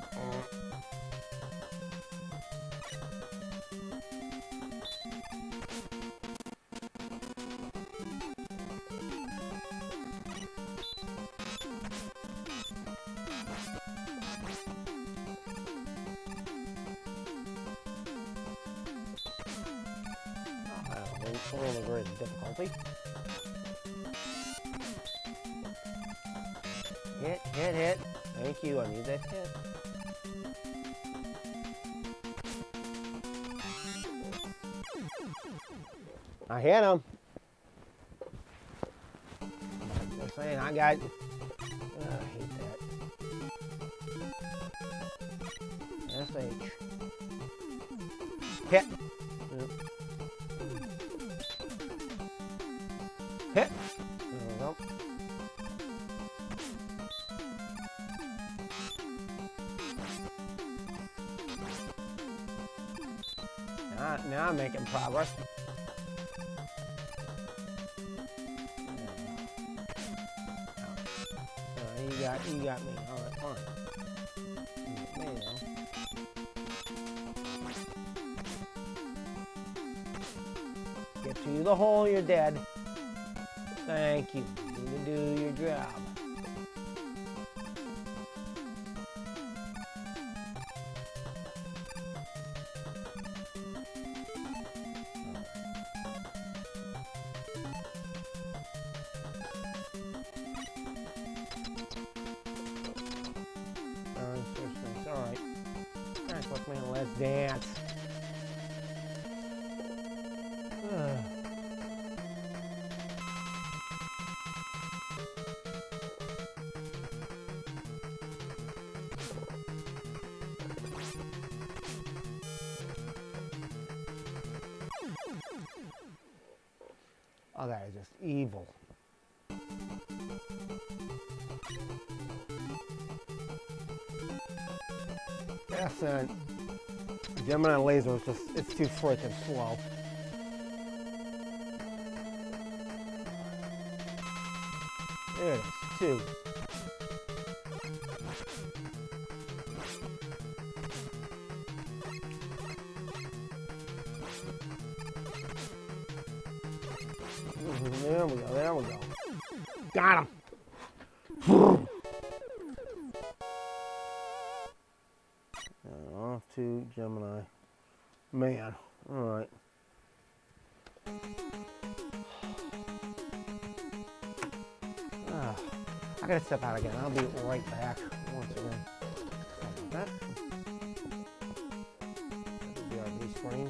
A little great difficulty. Hit. Thank you, I need that hit. I hit him. I'm saying, I got... I hate that. SH. Hit. Hit. There we go. Now I'm making progress. You got me. All right, fine. There you go. Get to the hole, you're dead. Thank you. You do your job. Alright. Alright, look, man, let's dance. Oh, that is just evil. Yes, and Gemini laser is just, it's too freaking slow. There it is, 2. There we go, there we go. Got him! Off to Gemini. Man, alright. I gotta step out again. I'll be right back once again. That would be our new screen.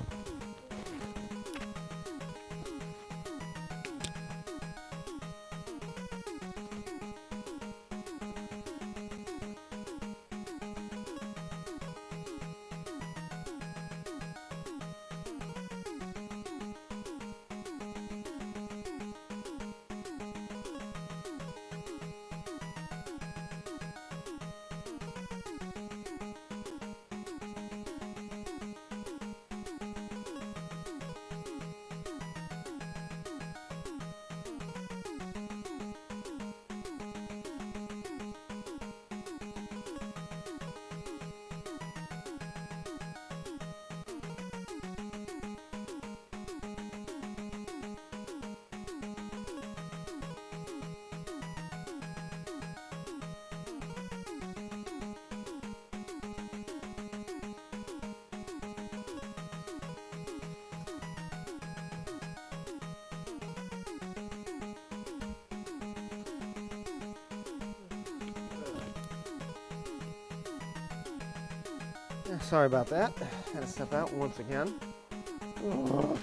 Sorry about that. Had to step out once again. Oh,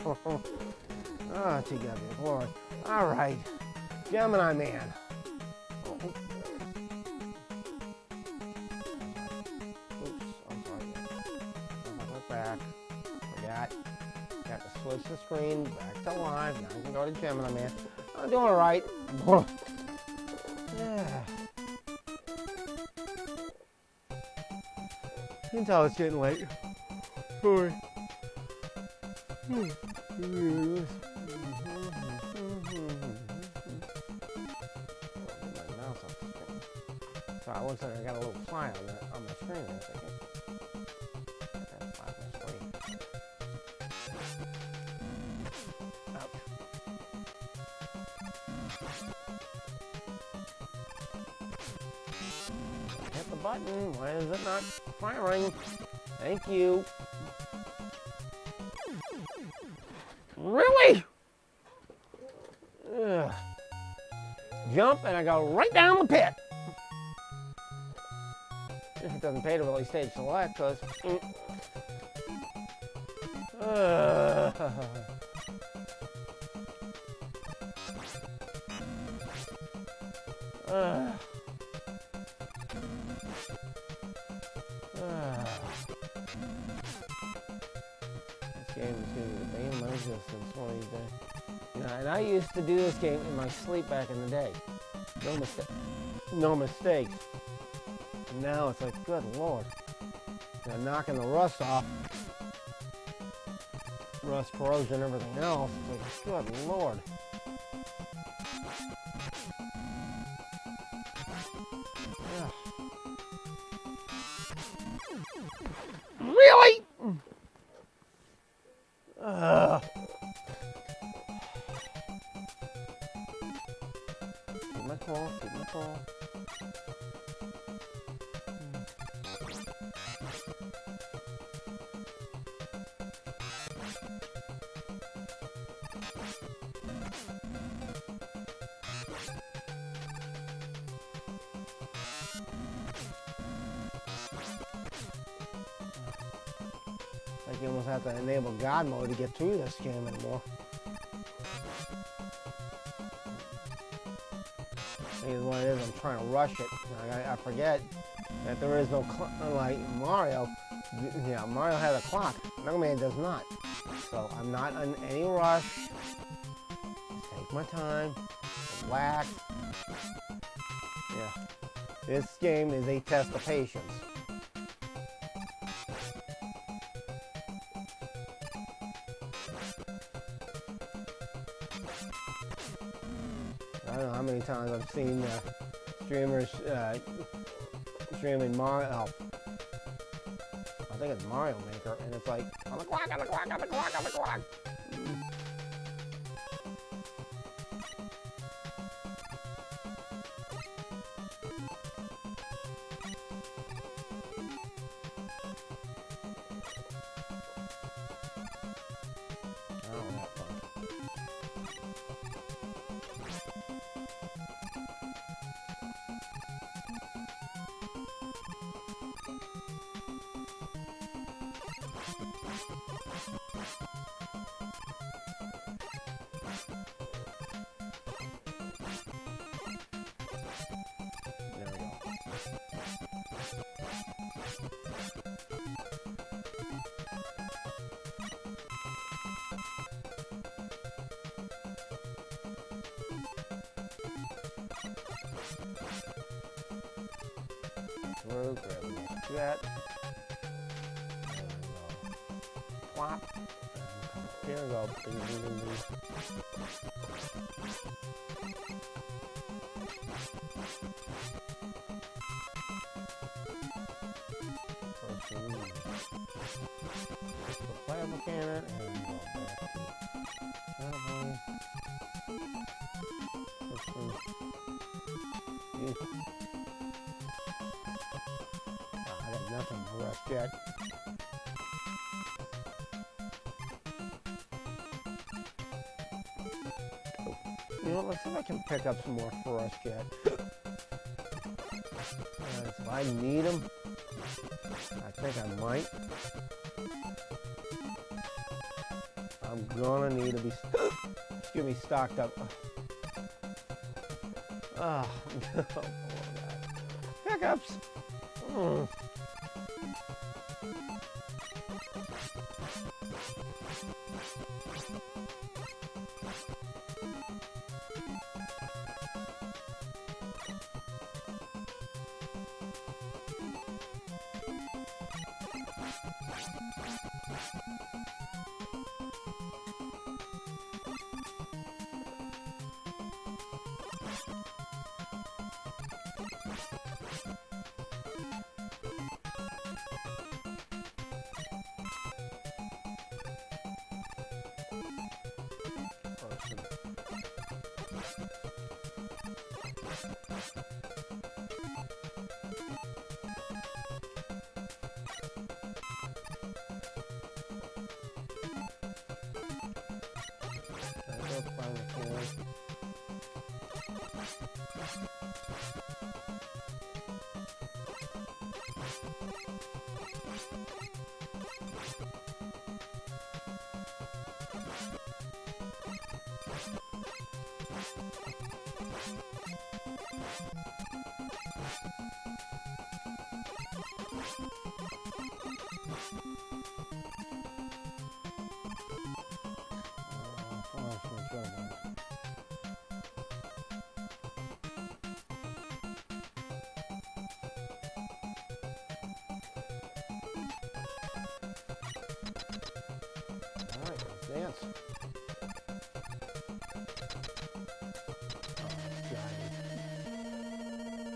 to God be the glory. All right, Gemini Man. Oh. Oops, I'm sorry. Look back. Forgot. Got to switch the screen back to live. Now I can go to Gemini Man. I'm doing all right. Yeah. You can tell it's getting late. Sorry. Sorry, one second, I got a little fly on my screen there, I think. That's my screen. Ouch. Hit the button. Why is it not firing? Thank you. Really? Ugh. Jump and I go right down the pit. It doesn't pay to really stage select because Bane my existence one of these days. You know, and I used to do this game in my sleep back in the day. No mistakes. And now it's like, good lord. You know, knocking the rust off. Rust, corrosion, everything else. It's like, good lord. Yeah. Really? Keep my cool, keep my cool. Like you almost have to enable God mode to get through this game anymore. Here's what it is, I'm trying to rush it. I forget that there is no, like Mario, yeah, Mario has a clock. Mega Man does not. So I'm not in any rush. Take my time, relax. Yeah, this game is a test of patience. I don't know how many times I've seen streamers streaming Mario. I think it's Mario Maker, and it's like on the clock, on the clock, on the clock, on the clock. There we go. Through, grab a nice jet. There we go. Plop. Here we go. Ding, ding, ding, ding. First we need the plasma cannon and go back to that one. This one. I got nothing to rush yet. You know, let's see if I can pick up some more for us yet. If I need them, I think I might. I'm gonna need to be, excuse me, stocked up. Oh, no, pickups.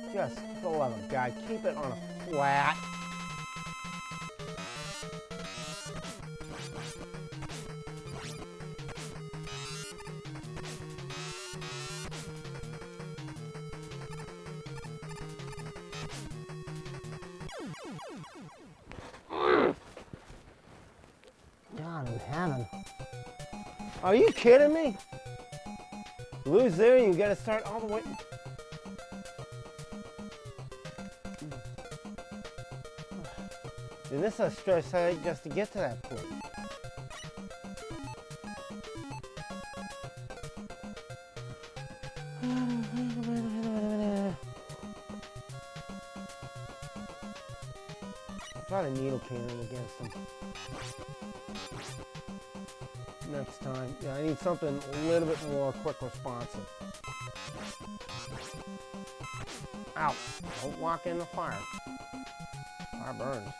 Just, for the love of God, keep it on a flat. God in heaven. Are you kidding me? Lose there and you gotta start all the way. And this is a stress just to get to that point. Try the needle cannon against them. Next time. Yeah, I need something a little bit more quick responsive. Ow! Don't walk in the fire. Fire burns.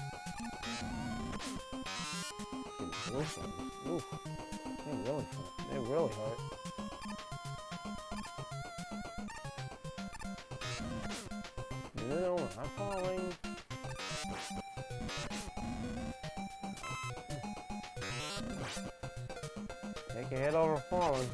Blue flames. Oof. They really hurt. No, I'm falling. Take your head over falling.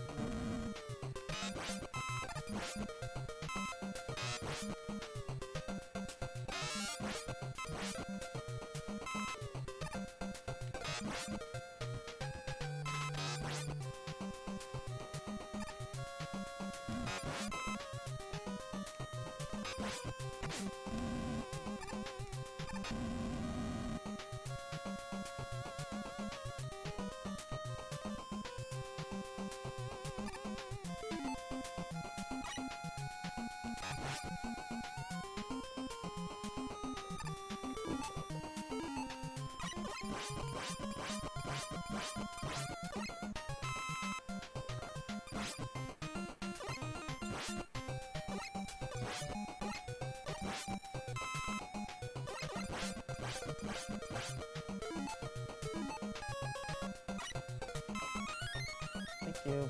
Thank you.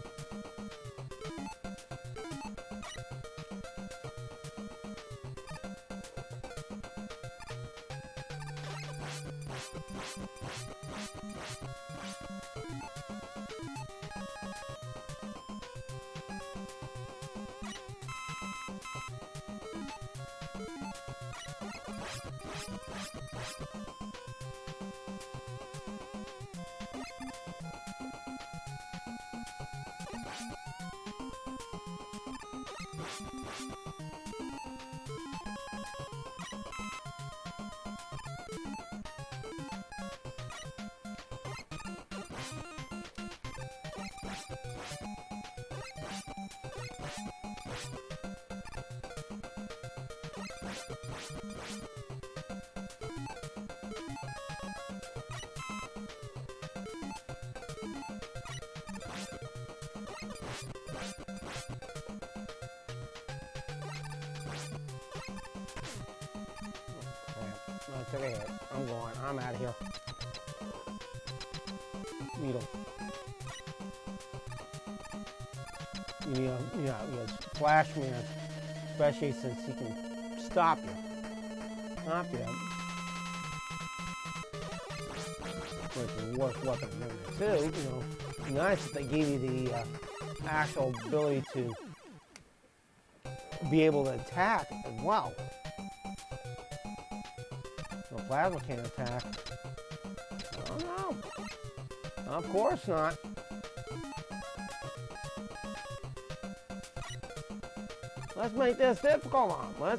I took a hit. I'm going. I'm out of here. Needle. You need a Flash Man, especially since he can stop you. Stop you. Which is the worst weapon in there too. You know, nice if they gave you the actual ability to be able to attack as well. So plasma can't attack. Oh no. Of course not. Let's make this difficult on them.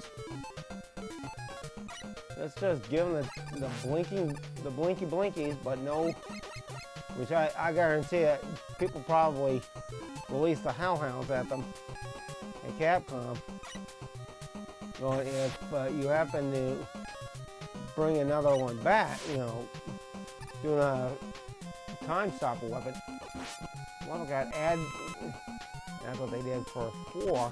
Let's just give them the blinky blinkies, but no, which I guarantee it, people probably release the hellhounds at them at Capcom. Well, if you happen to bring another one back, you know, doing a time stopper weapon, well, got add. That's what they did for 4.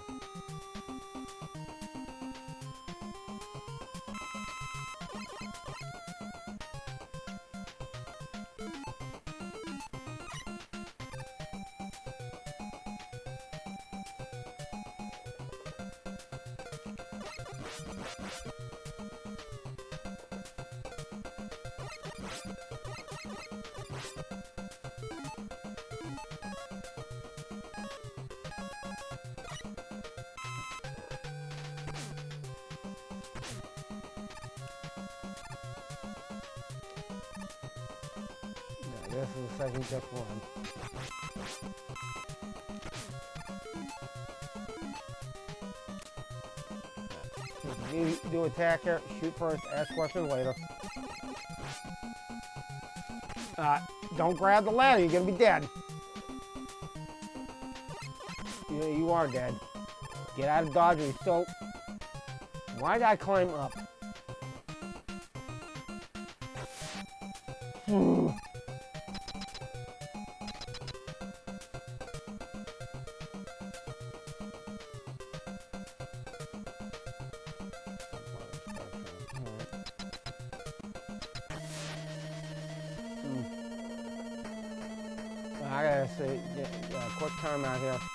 This is the second just one. You do attack here, shoot first, ask questions later. Don't grab the ladder, you're gonna be dead. You are dead. Get out of dodge. So, why did I climb up? I gotta say, quick time out here.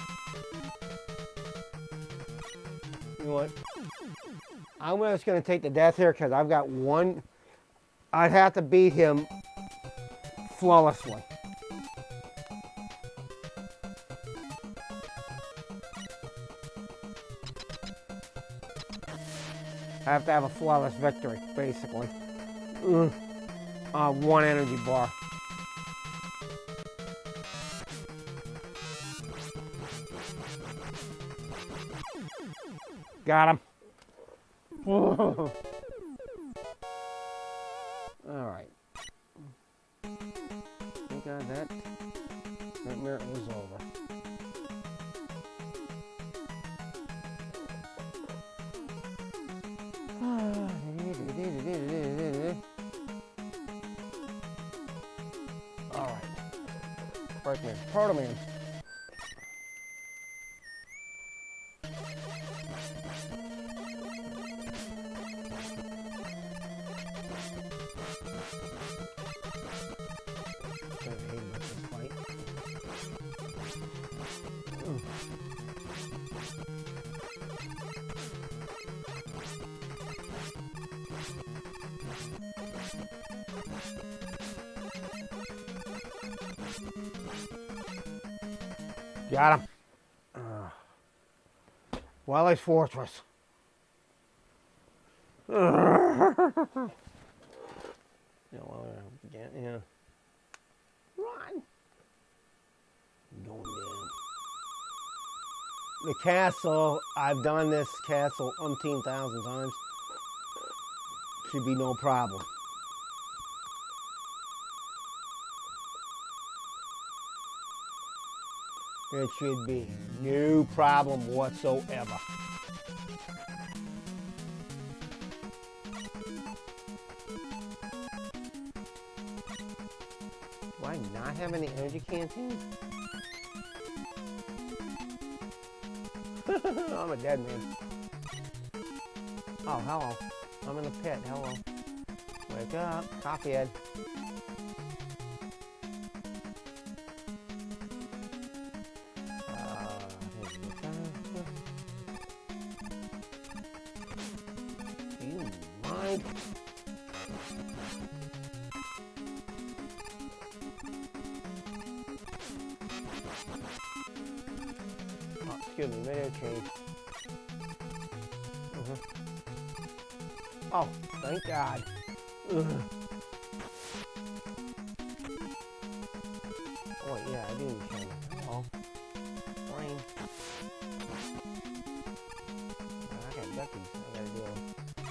You know what? I'm just gonna take the death here because I've got one. I'd have to beat him flawlessly. I have to have a flawless victory, basically. One energy bar. Got him. All right. Thank God that nightmare is over. All right. Breakman, Proto Man. Got him. Wally's Fortress. Yeah. Run. Going down. The castle, I've done this castle umpteen thousand times. Should be no problem. It should be no problem whatsoever. Do I not have any energy canteens? I'm a dead man. Oh, hello. I'm in the pit. Hello. Wake up. Copyhead. Excuse me, video change. Oh, thank God. Oh, yeah, I do need to change. Oh, rain. I got duckies I gotta deal with.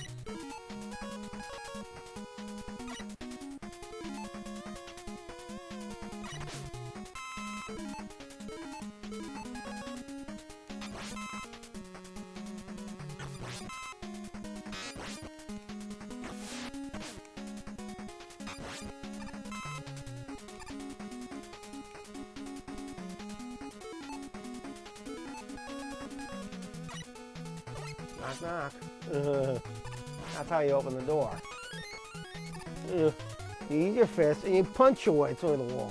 Knock, knock. That's how you open the door. You use your fist and you punch your way through the wall.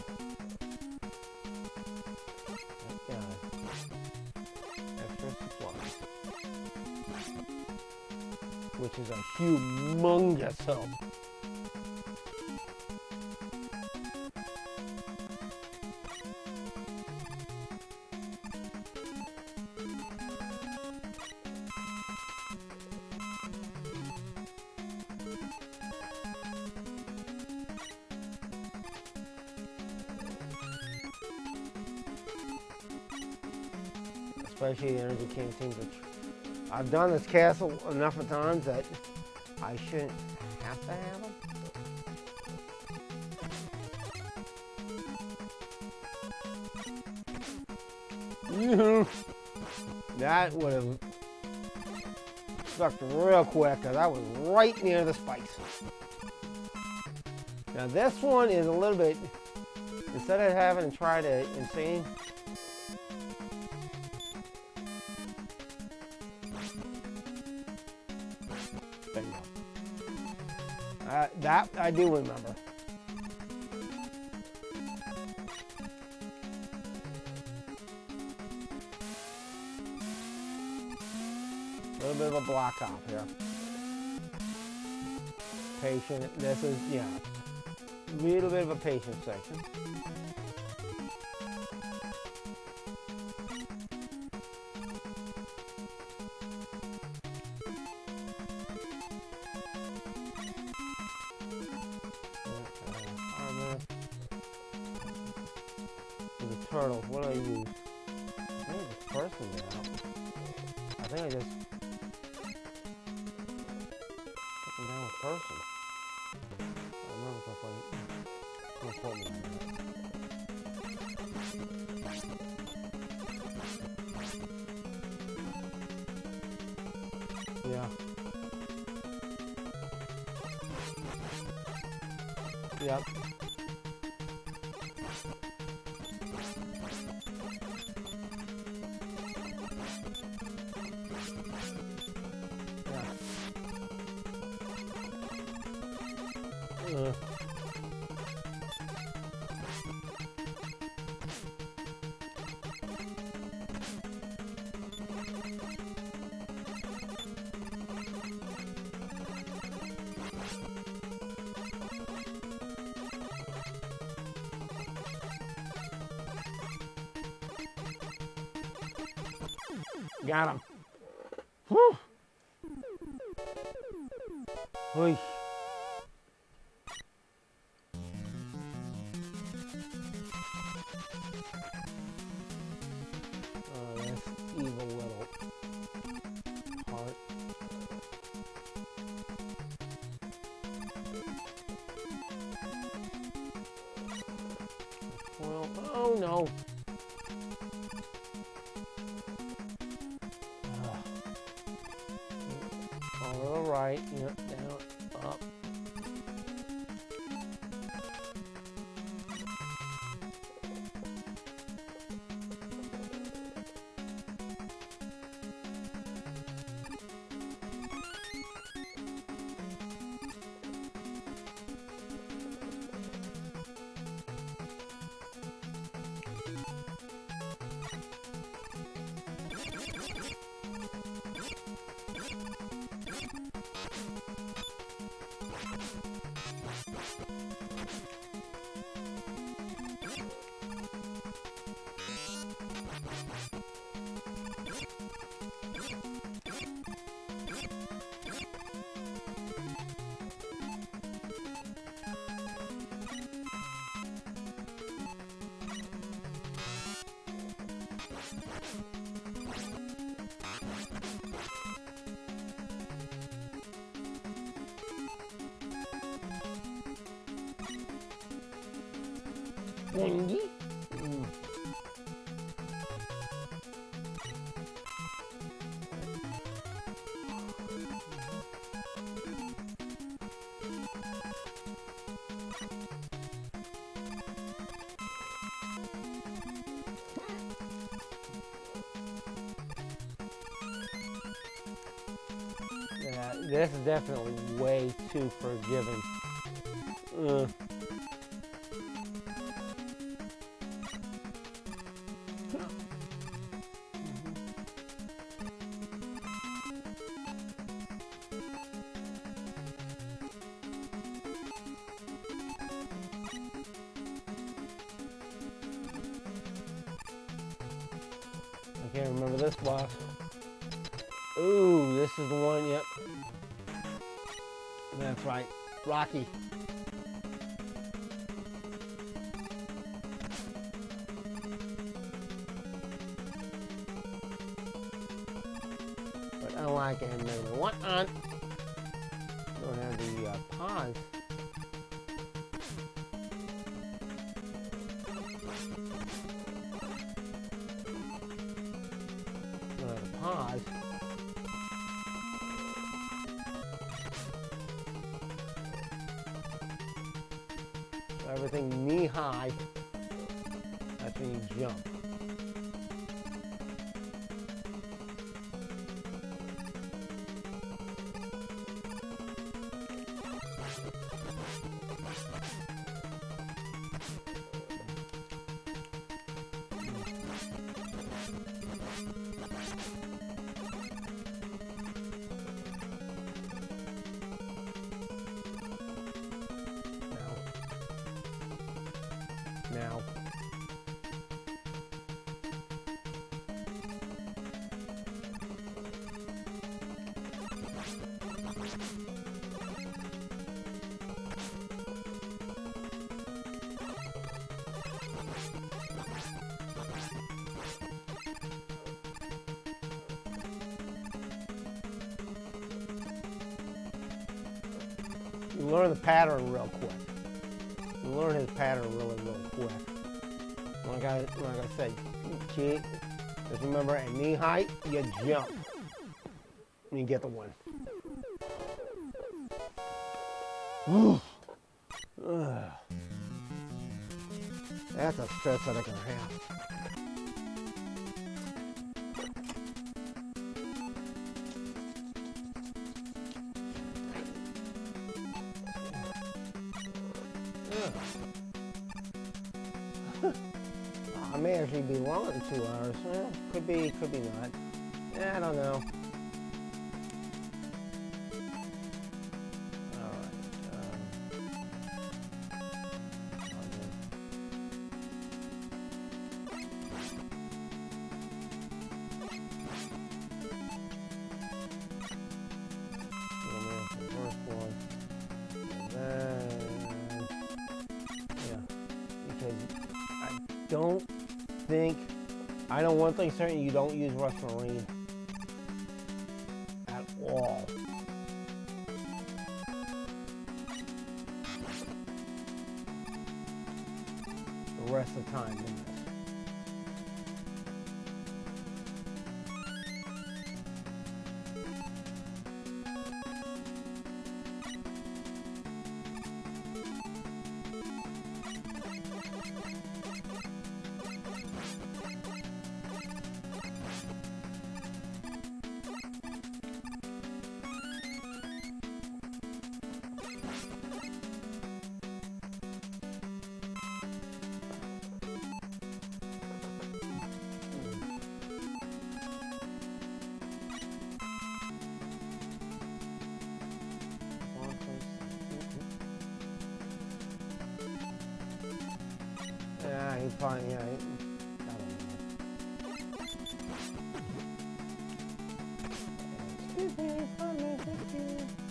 Thank God. Extra supplies. which is a humongous help. Especially the energy canteens, which I've done this castle enough of times that I shouldn't have to have them. That would have sucked real quick because I was right near the spikes. Now this one is a little bit, instead of having to try to insane, there you go. That I do remember. A little bit of a block off here. Patient. This is, yeah, a little bit of a patient section. For the turtle, what do I use? I think it's person now. I think I just took him down with person. I remember if I don't quote me on that. Yeah. Yep. Got him. Whew. Oy. Oh, that's evil little heart. Well, oh no. Right, yep, down, up. Windy. Yeah, this is definitely way too forgiving. can't remember this boss. Ooh, this is the one, yep. That's right, Rocky. But unlike in Mega Man 1, don't have the pause. Don't have the pause. So everything knee high. That's when you jump. Now. You learn the pattern real quick. You learn his pattern really quick. Like I said, just remember at knee height, you jump. And you get the win. That's a stress that I can have. I may actually be longer than 2 hours. Well, could be not. Yeah, I don't know. I know one thing certain, you don't use Rush Marine at all. The rest of the time in this. Yeah, he probably, yeah, I don't know. Excuse me, thank you.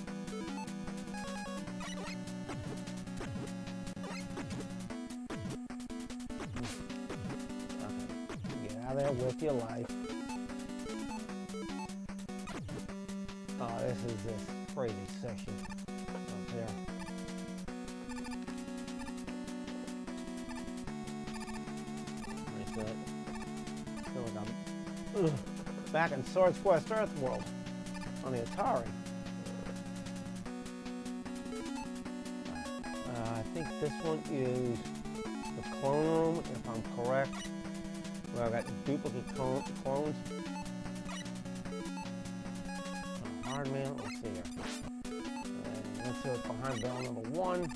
Okay, get out of there with your life. Oh, this is this crazy section up here. Back in Sword's Quest Earthworld on the Atari. I think this one is the clone room, if I'm correct. Where I've got duplicate clones. Hard man, let's see here. Let's see what's behind bell number 1.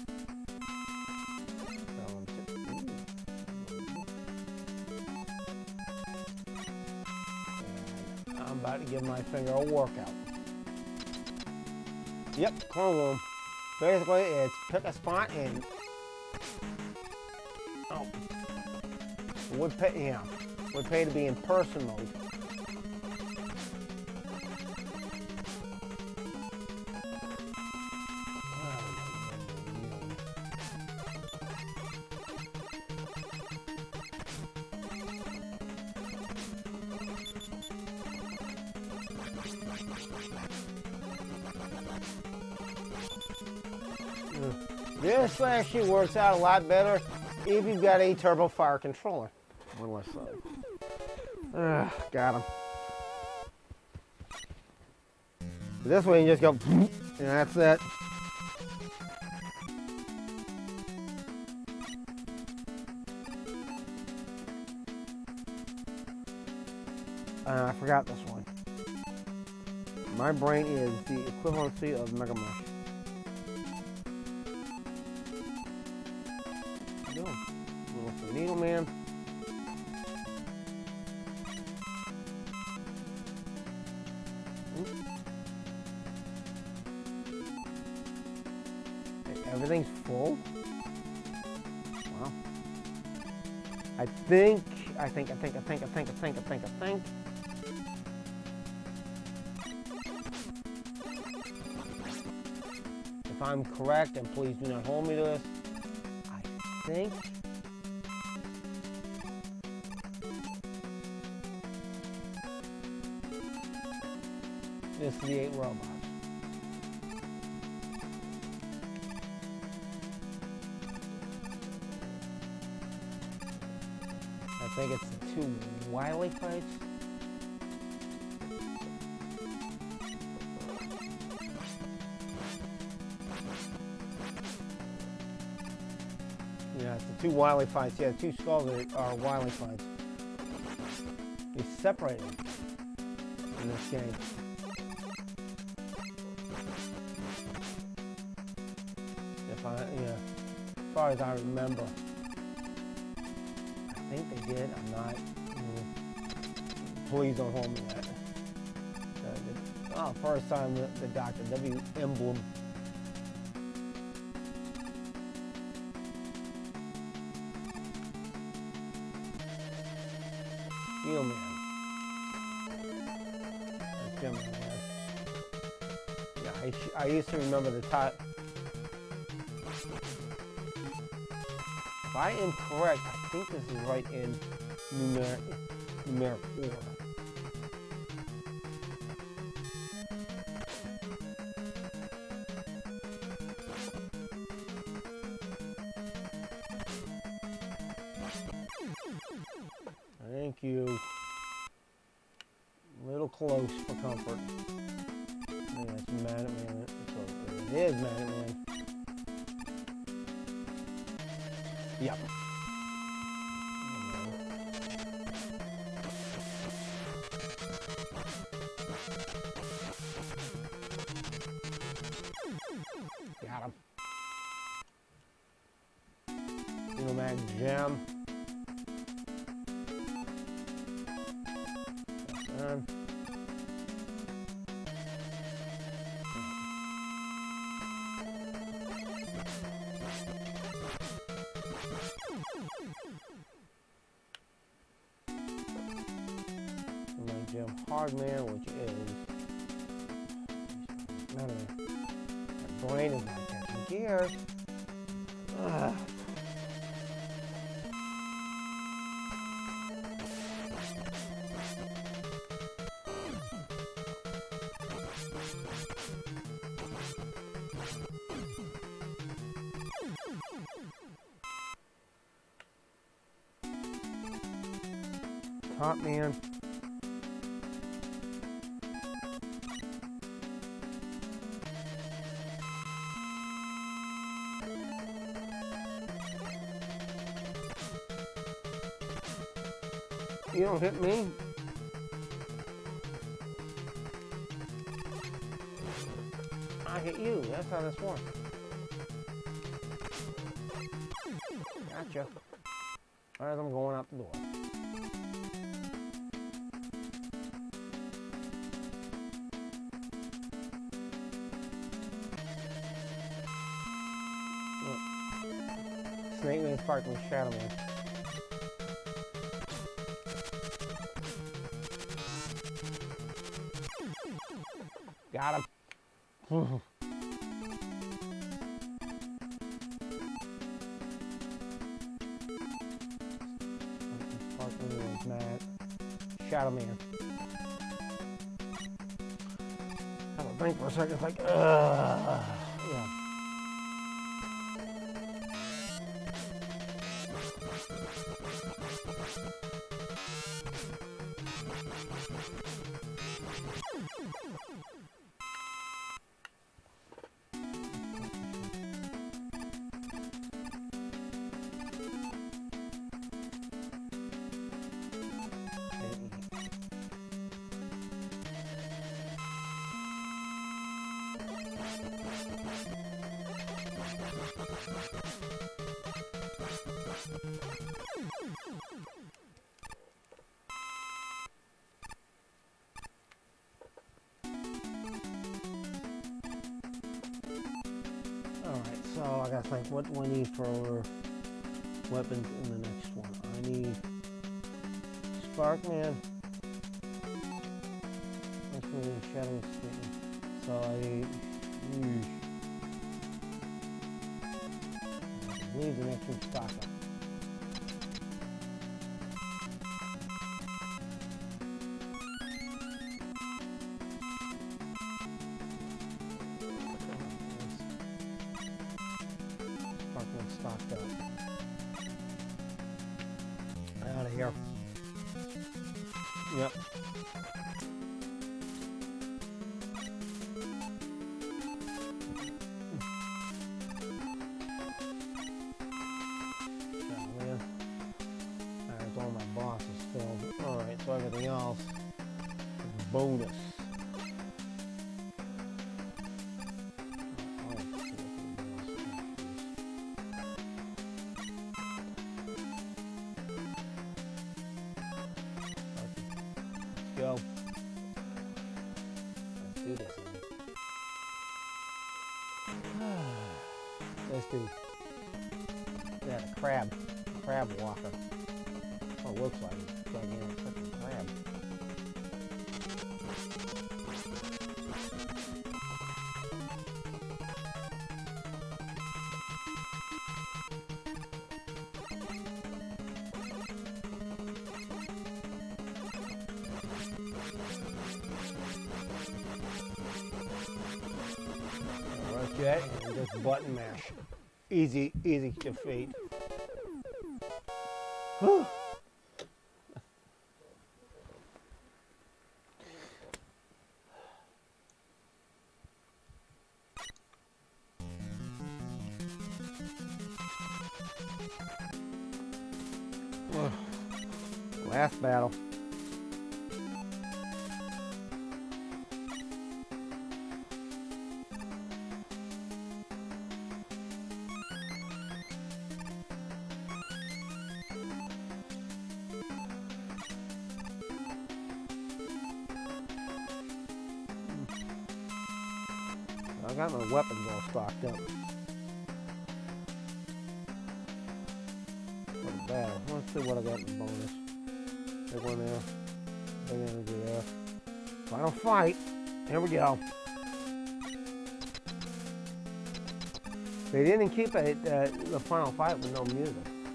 I'm about to give my finger a workout. Yep, clone room. Basically, it's pick a spot and would pay to be in person mode. This actually works out a lot better if you've got a Turbo Fire controller. One less side. Got him. This way you just go, and that's it. I forgot this one. My brain is the equivalency of Mega Man. What you doing? Little Needle Man. Everything's full? Wow. I think. If I'm correct, and please do not hold me to this, I think this is the 8 robots. I think it's the 2 Wily fights. Yeah, it's the 2 Wily fights. Yeah, 2 skulls are Wily fights. You separate them in this game. As far as I remember. I think they did. I'm not. Please don't hold me that. First time the Dr. W emblem. Steel Man. Steel Man. Yeah, I used to remember the top. If I am correct, I think this is right in numeric order. Thank you. A little close for comfort. I think that's Man at Man. So it is Man at Man. Yep. Got him. Steel Man Gem. Gem Hardman, which is none of my brain is not catching gears. Top Man. You don't hit me. I hit you. That's how this works. Gotcha. Alright, I'm going out the door. Look. Snake Man Sparkling Shadow Man. Got him. Sparkling Mad. Shadow Man. Have a think for a second, it's like, yeah. Alright, so I gotta think, what do I need for weapons in the next one? I need Sparkman. That's really Shadow Sweetness. So I need, I believe the next one's Stocker. Stocked up. Out of here. Yep. There's all my bosses filled. Alright, so everything else is bonus. Go. Let's do this. Let's do. Yeah, the crab walker. Oh, it looks like a gigantic freaking crab. Jet and just button mash. Easy defeat. Whew. Last battle. I got my weapons all stocked up for the battle. Let's see what I got in bonus. Big one there. Big energy there. Final fight. Here we go. They didn't keep it, the final fight with no music.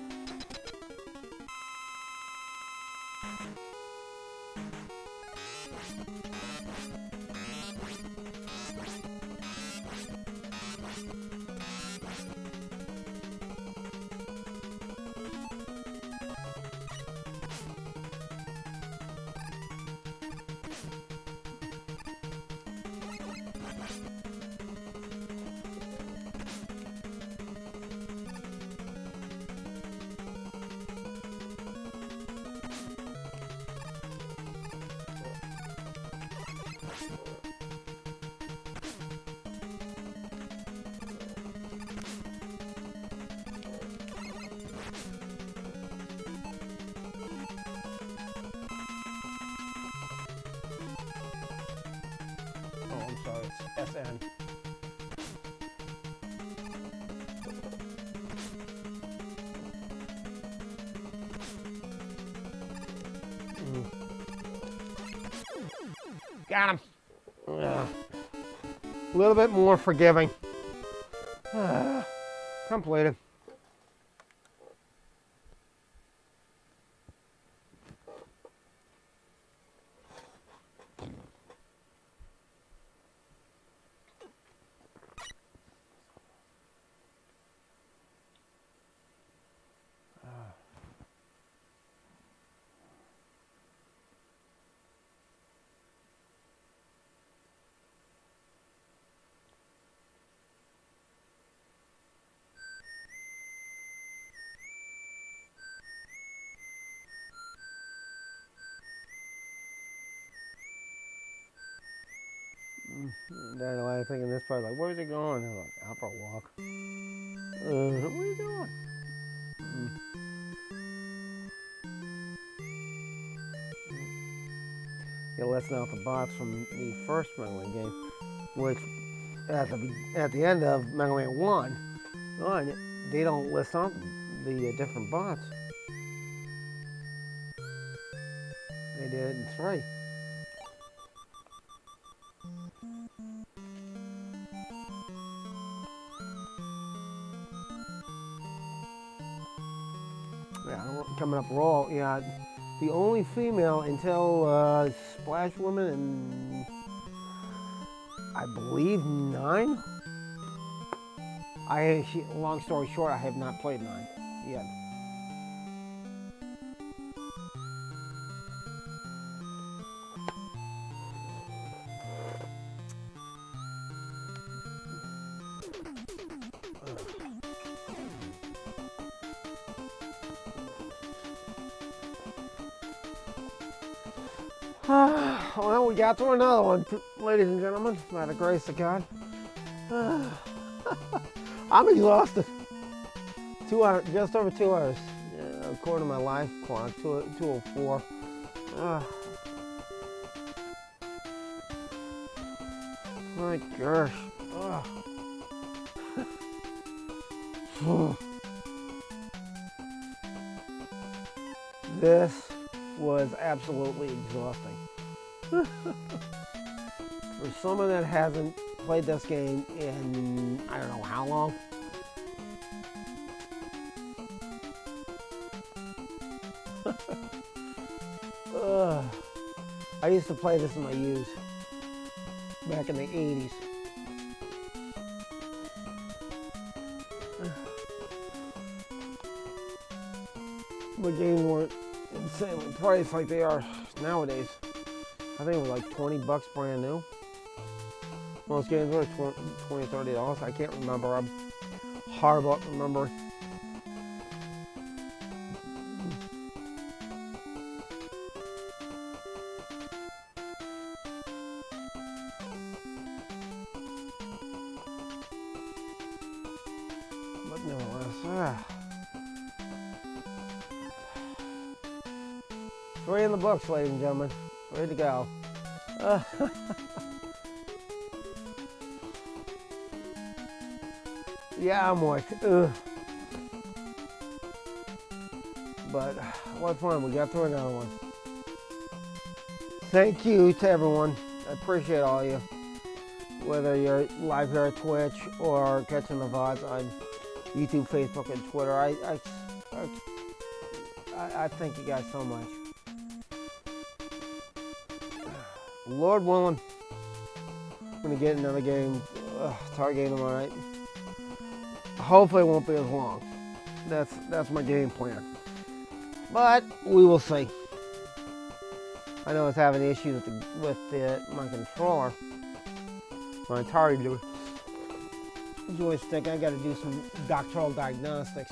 Oh, I'm sorry, it's SN. Got him. A little bit more forgiving. Completed. Then I think in this part, like, where's he going? I'm like, out for a walk. Where are you going? You're listing out the bots from the first Mega Man game, which at the end of Mega Man 1, they don't list out the different bots. They did it in 3. Yeah, coming up raw. Yeah, the only female until Splash Woman and I believe 9. Long story short, I have not played 9 yet. Well, we got through another one, ladies and gentlemen, by the grace of God. I'm exhausted. 2 hours, just over 2 hours, according to my life clock, 2:04. My gosh. This was absolutely exhausting. For someone that hasn't played this game in I don't know how long. I used to play this in my youth, back in the 80s. The games weren't insanely priced like they are nowadays. I think it was like 20 bucks brand new. Most games were $20, $30. I can't remember. I'm horrible at remembering. But nevertheless, 3 in the books, ladies and gentlemen. Ready to go. Yeah, I'm moist. But what fun. We got through another one. Thank you to everyone. I appreciate all of you. Whether you're live here at Twitch or catching the VODs on YouTube, Facebook, and Twitter. I thank you guys so much. Lord willing, I'm going to get another game, target game tomorrow night. Hopefully it won't be as long. That's my game plan. But we will see. I know I was having issues with my controller. My entire joystick. I got to do some doctoral diagnostics.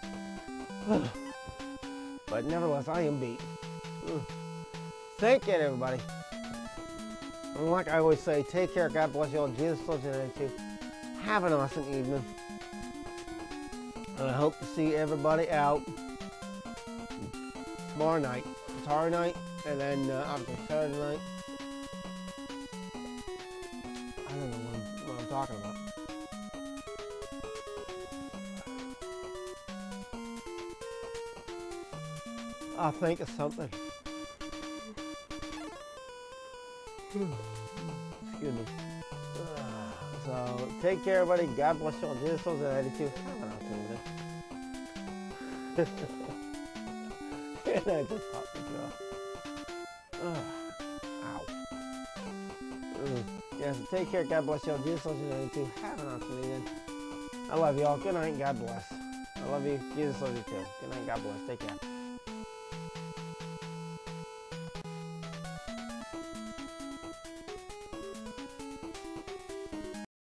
But nevertheless, I am beat. Thank you, everybody. And like I always say, take care. God bless you all. Jesus loves you. Have an awesome evening. And I hope to see everybody out tomorrow night, and then obviously Saturday night. I don't know what I'm talking about. I'll think of something. Excuse me. So take care, everybody. God bless you all. Jesus loves you. Have an awesome evening. And I just popped the jaw. Ow. Yeah, so take care. God bless you all. Jesus loves you. Have an awesome evening. I love you all. Good night. God bless. I love you. Jesus loves you too. Good night. God bless. Take care.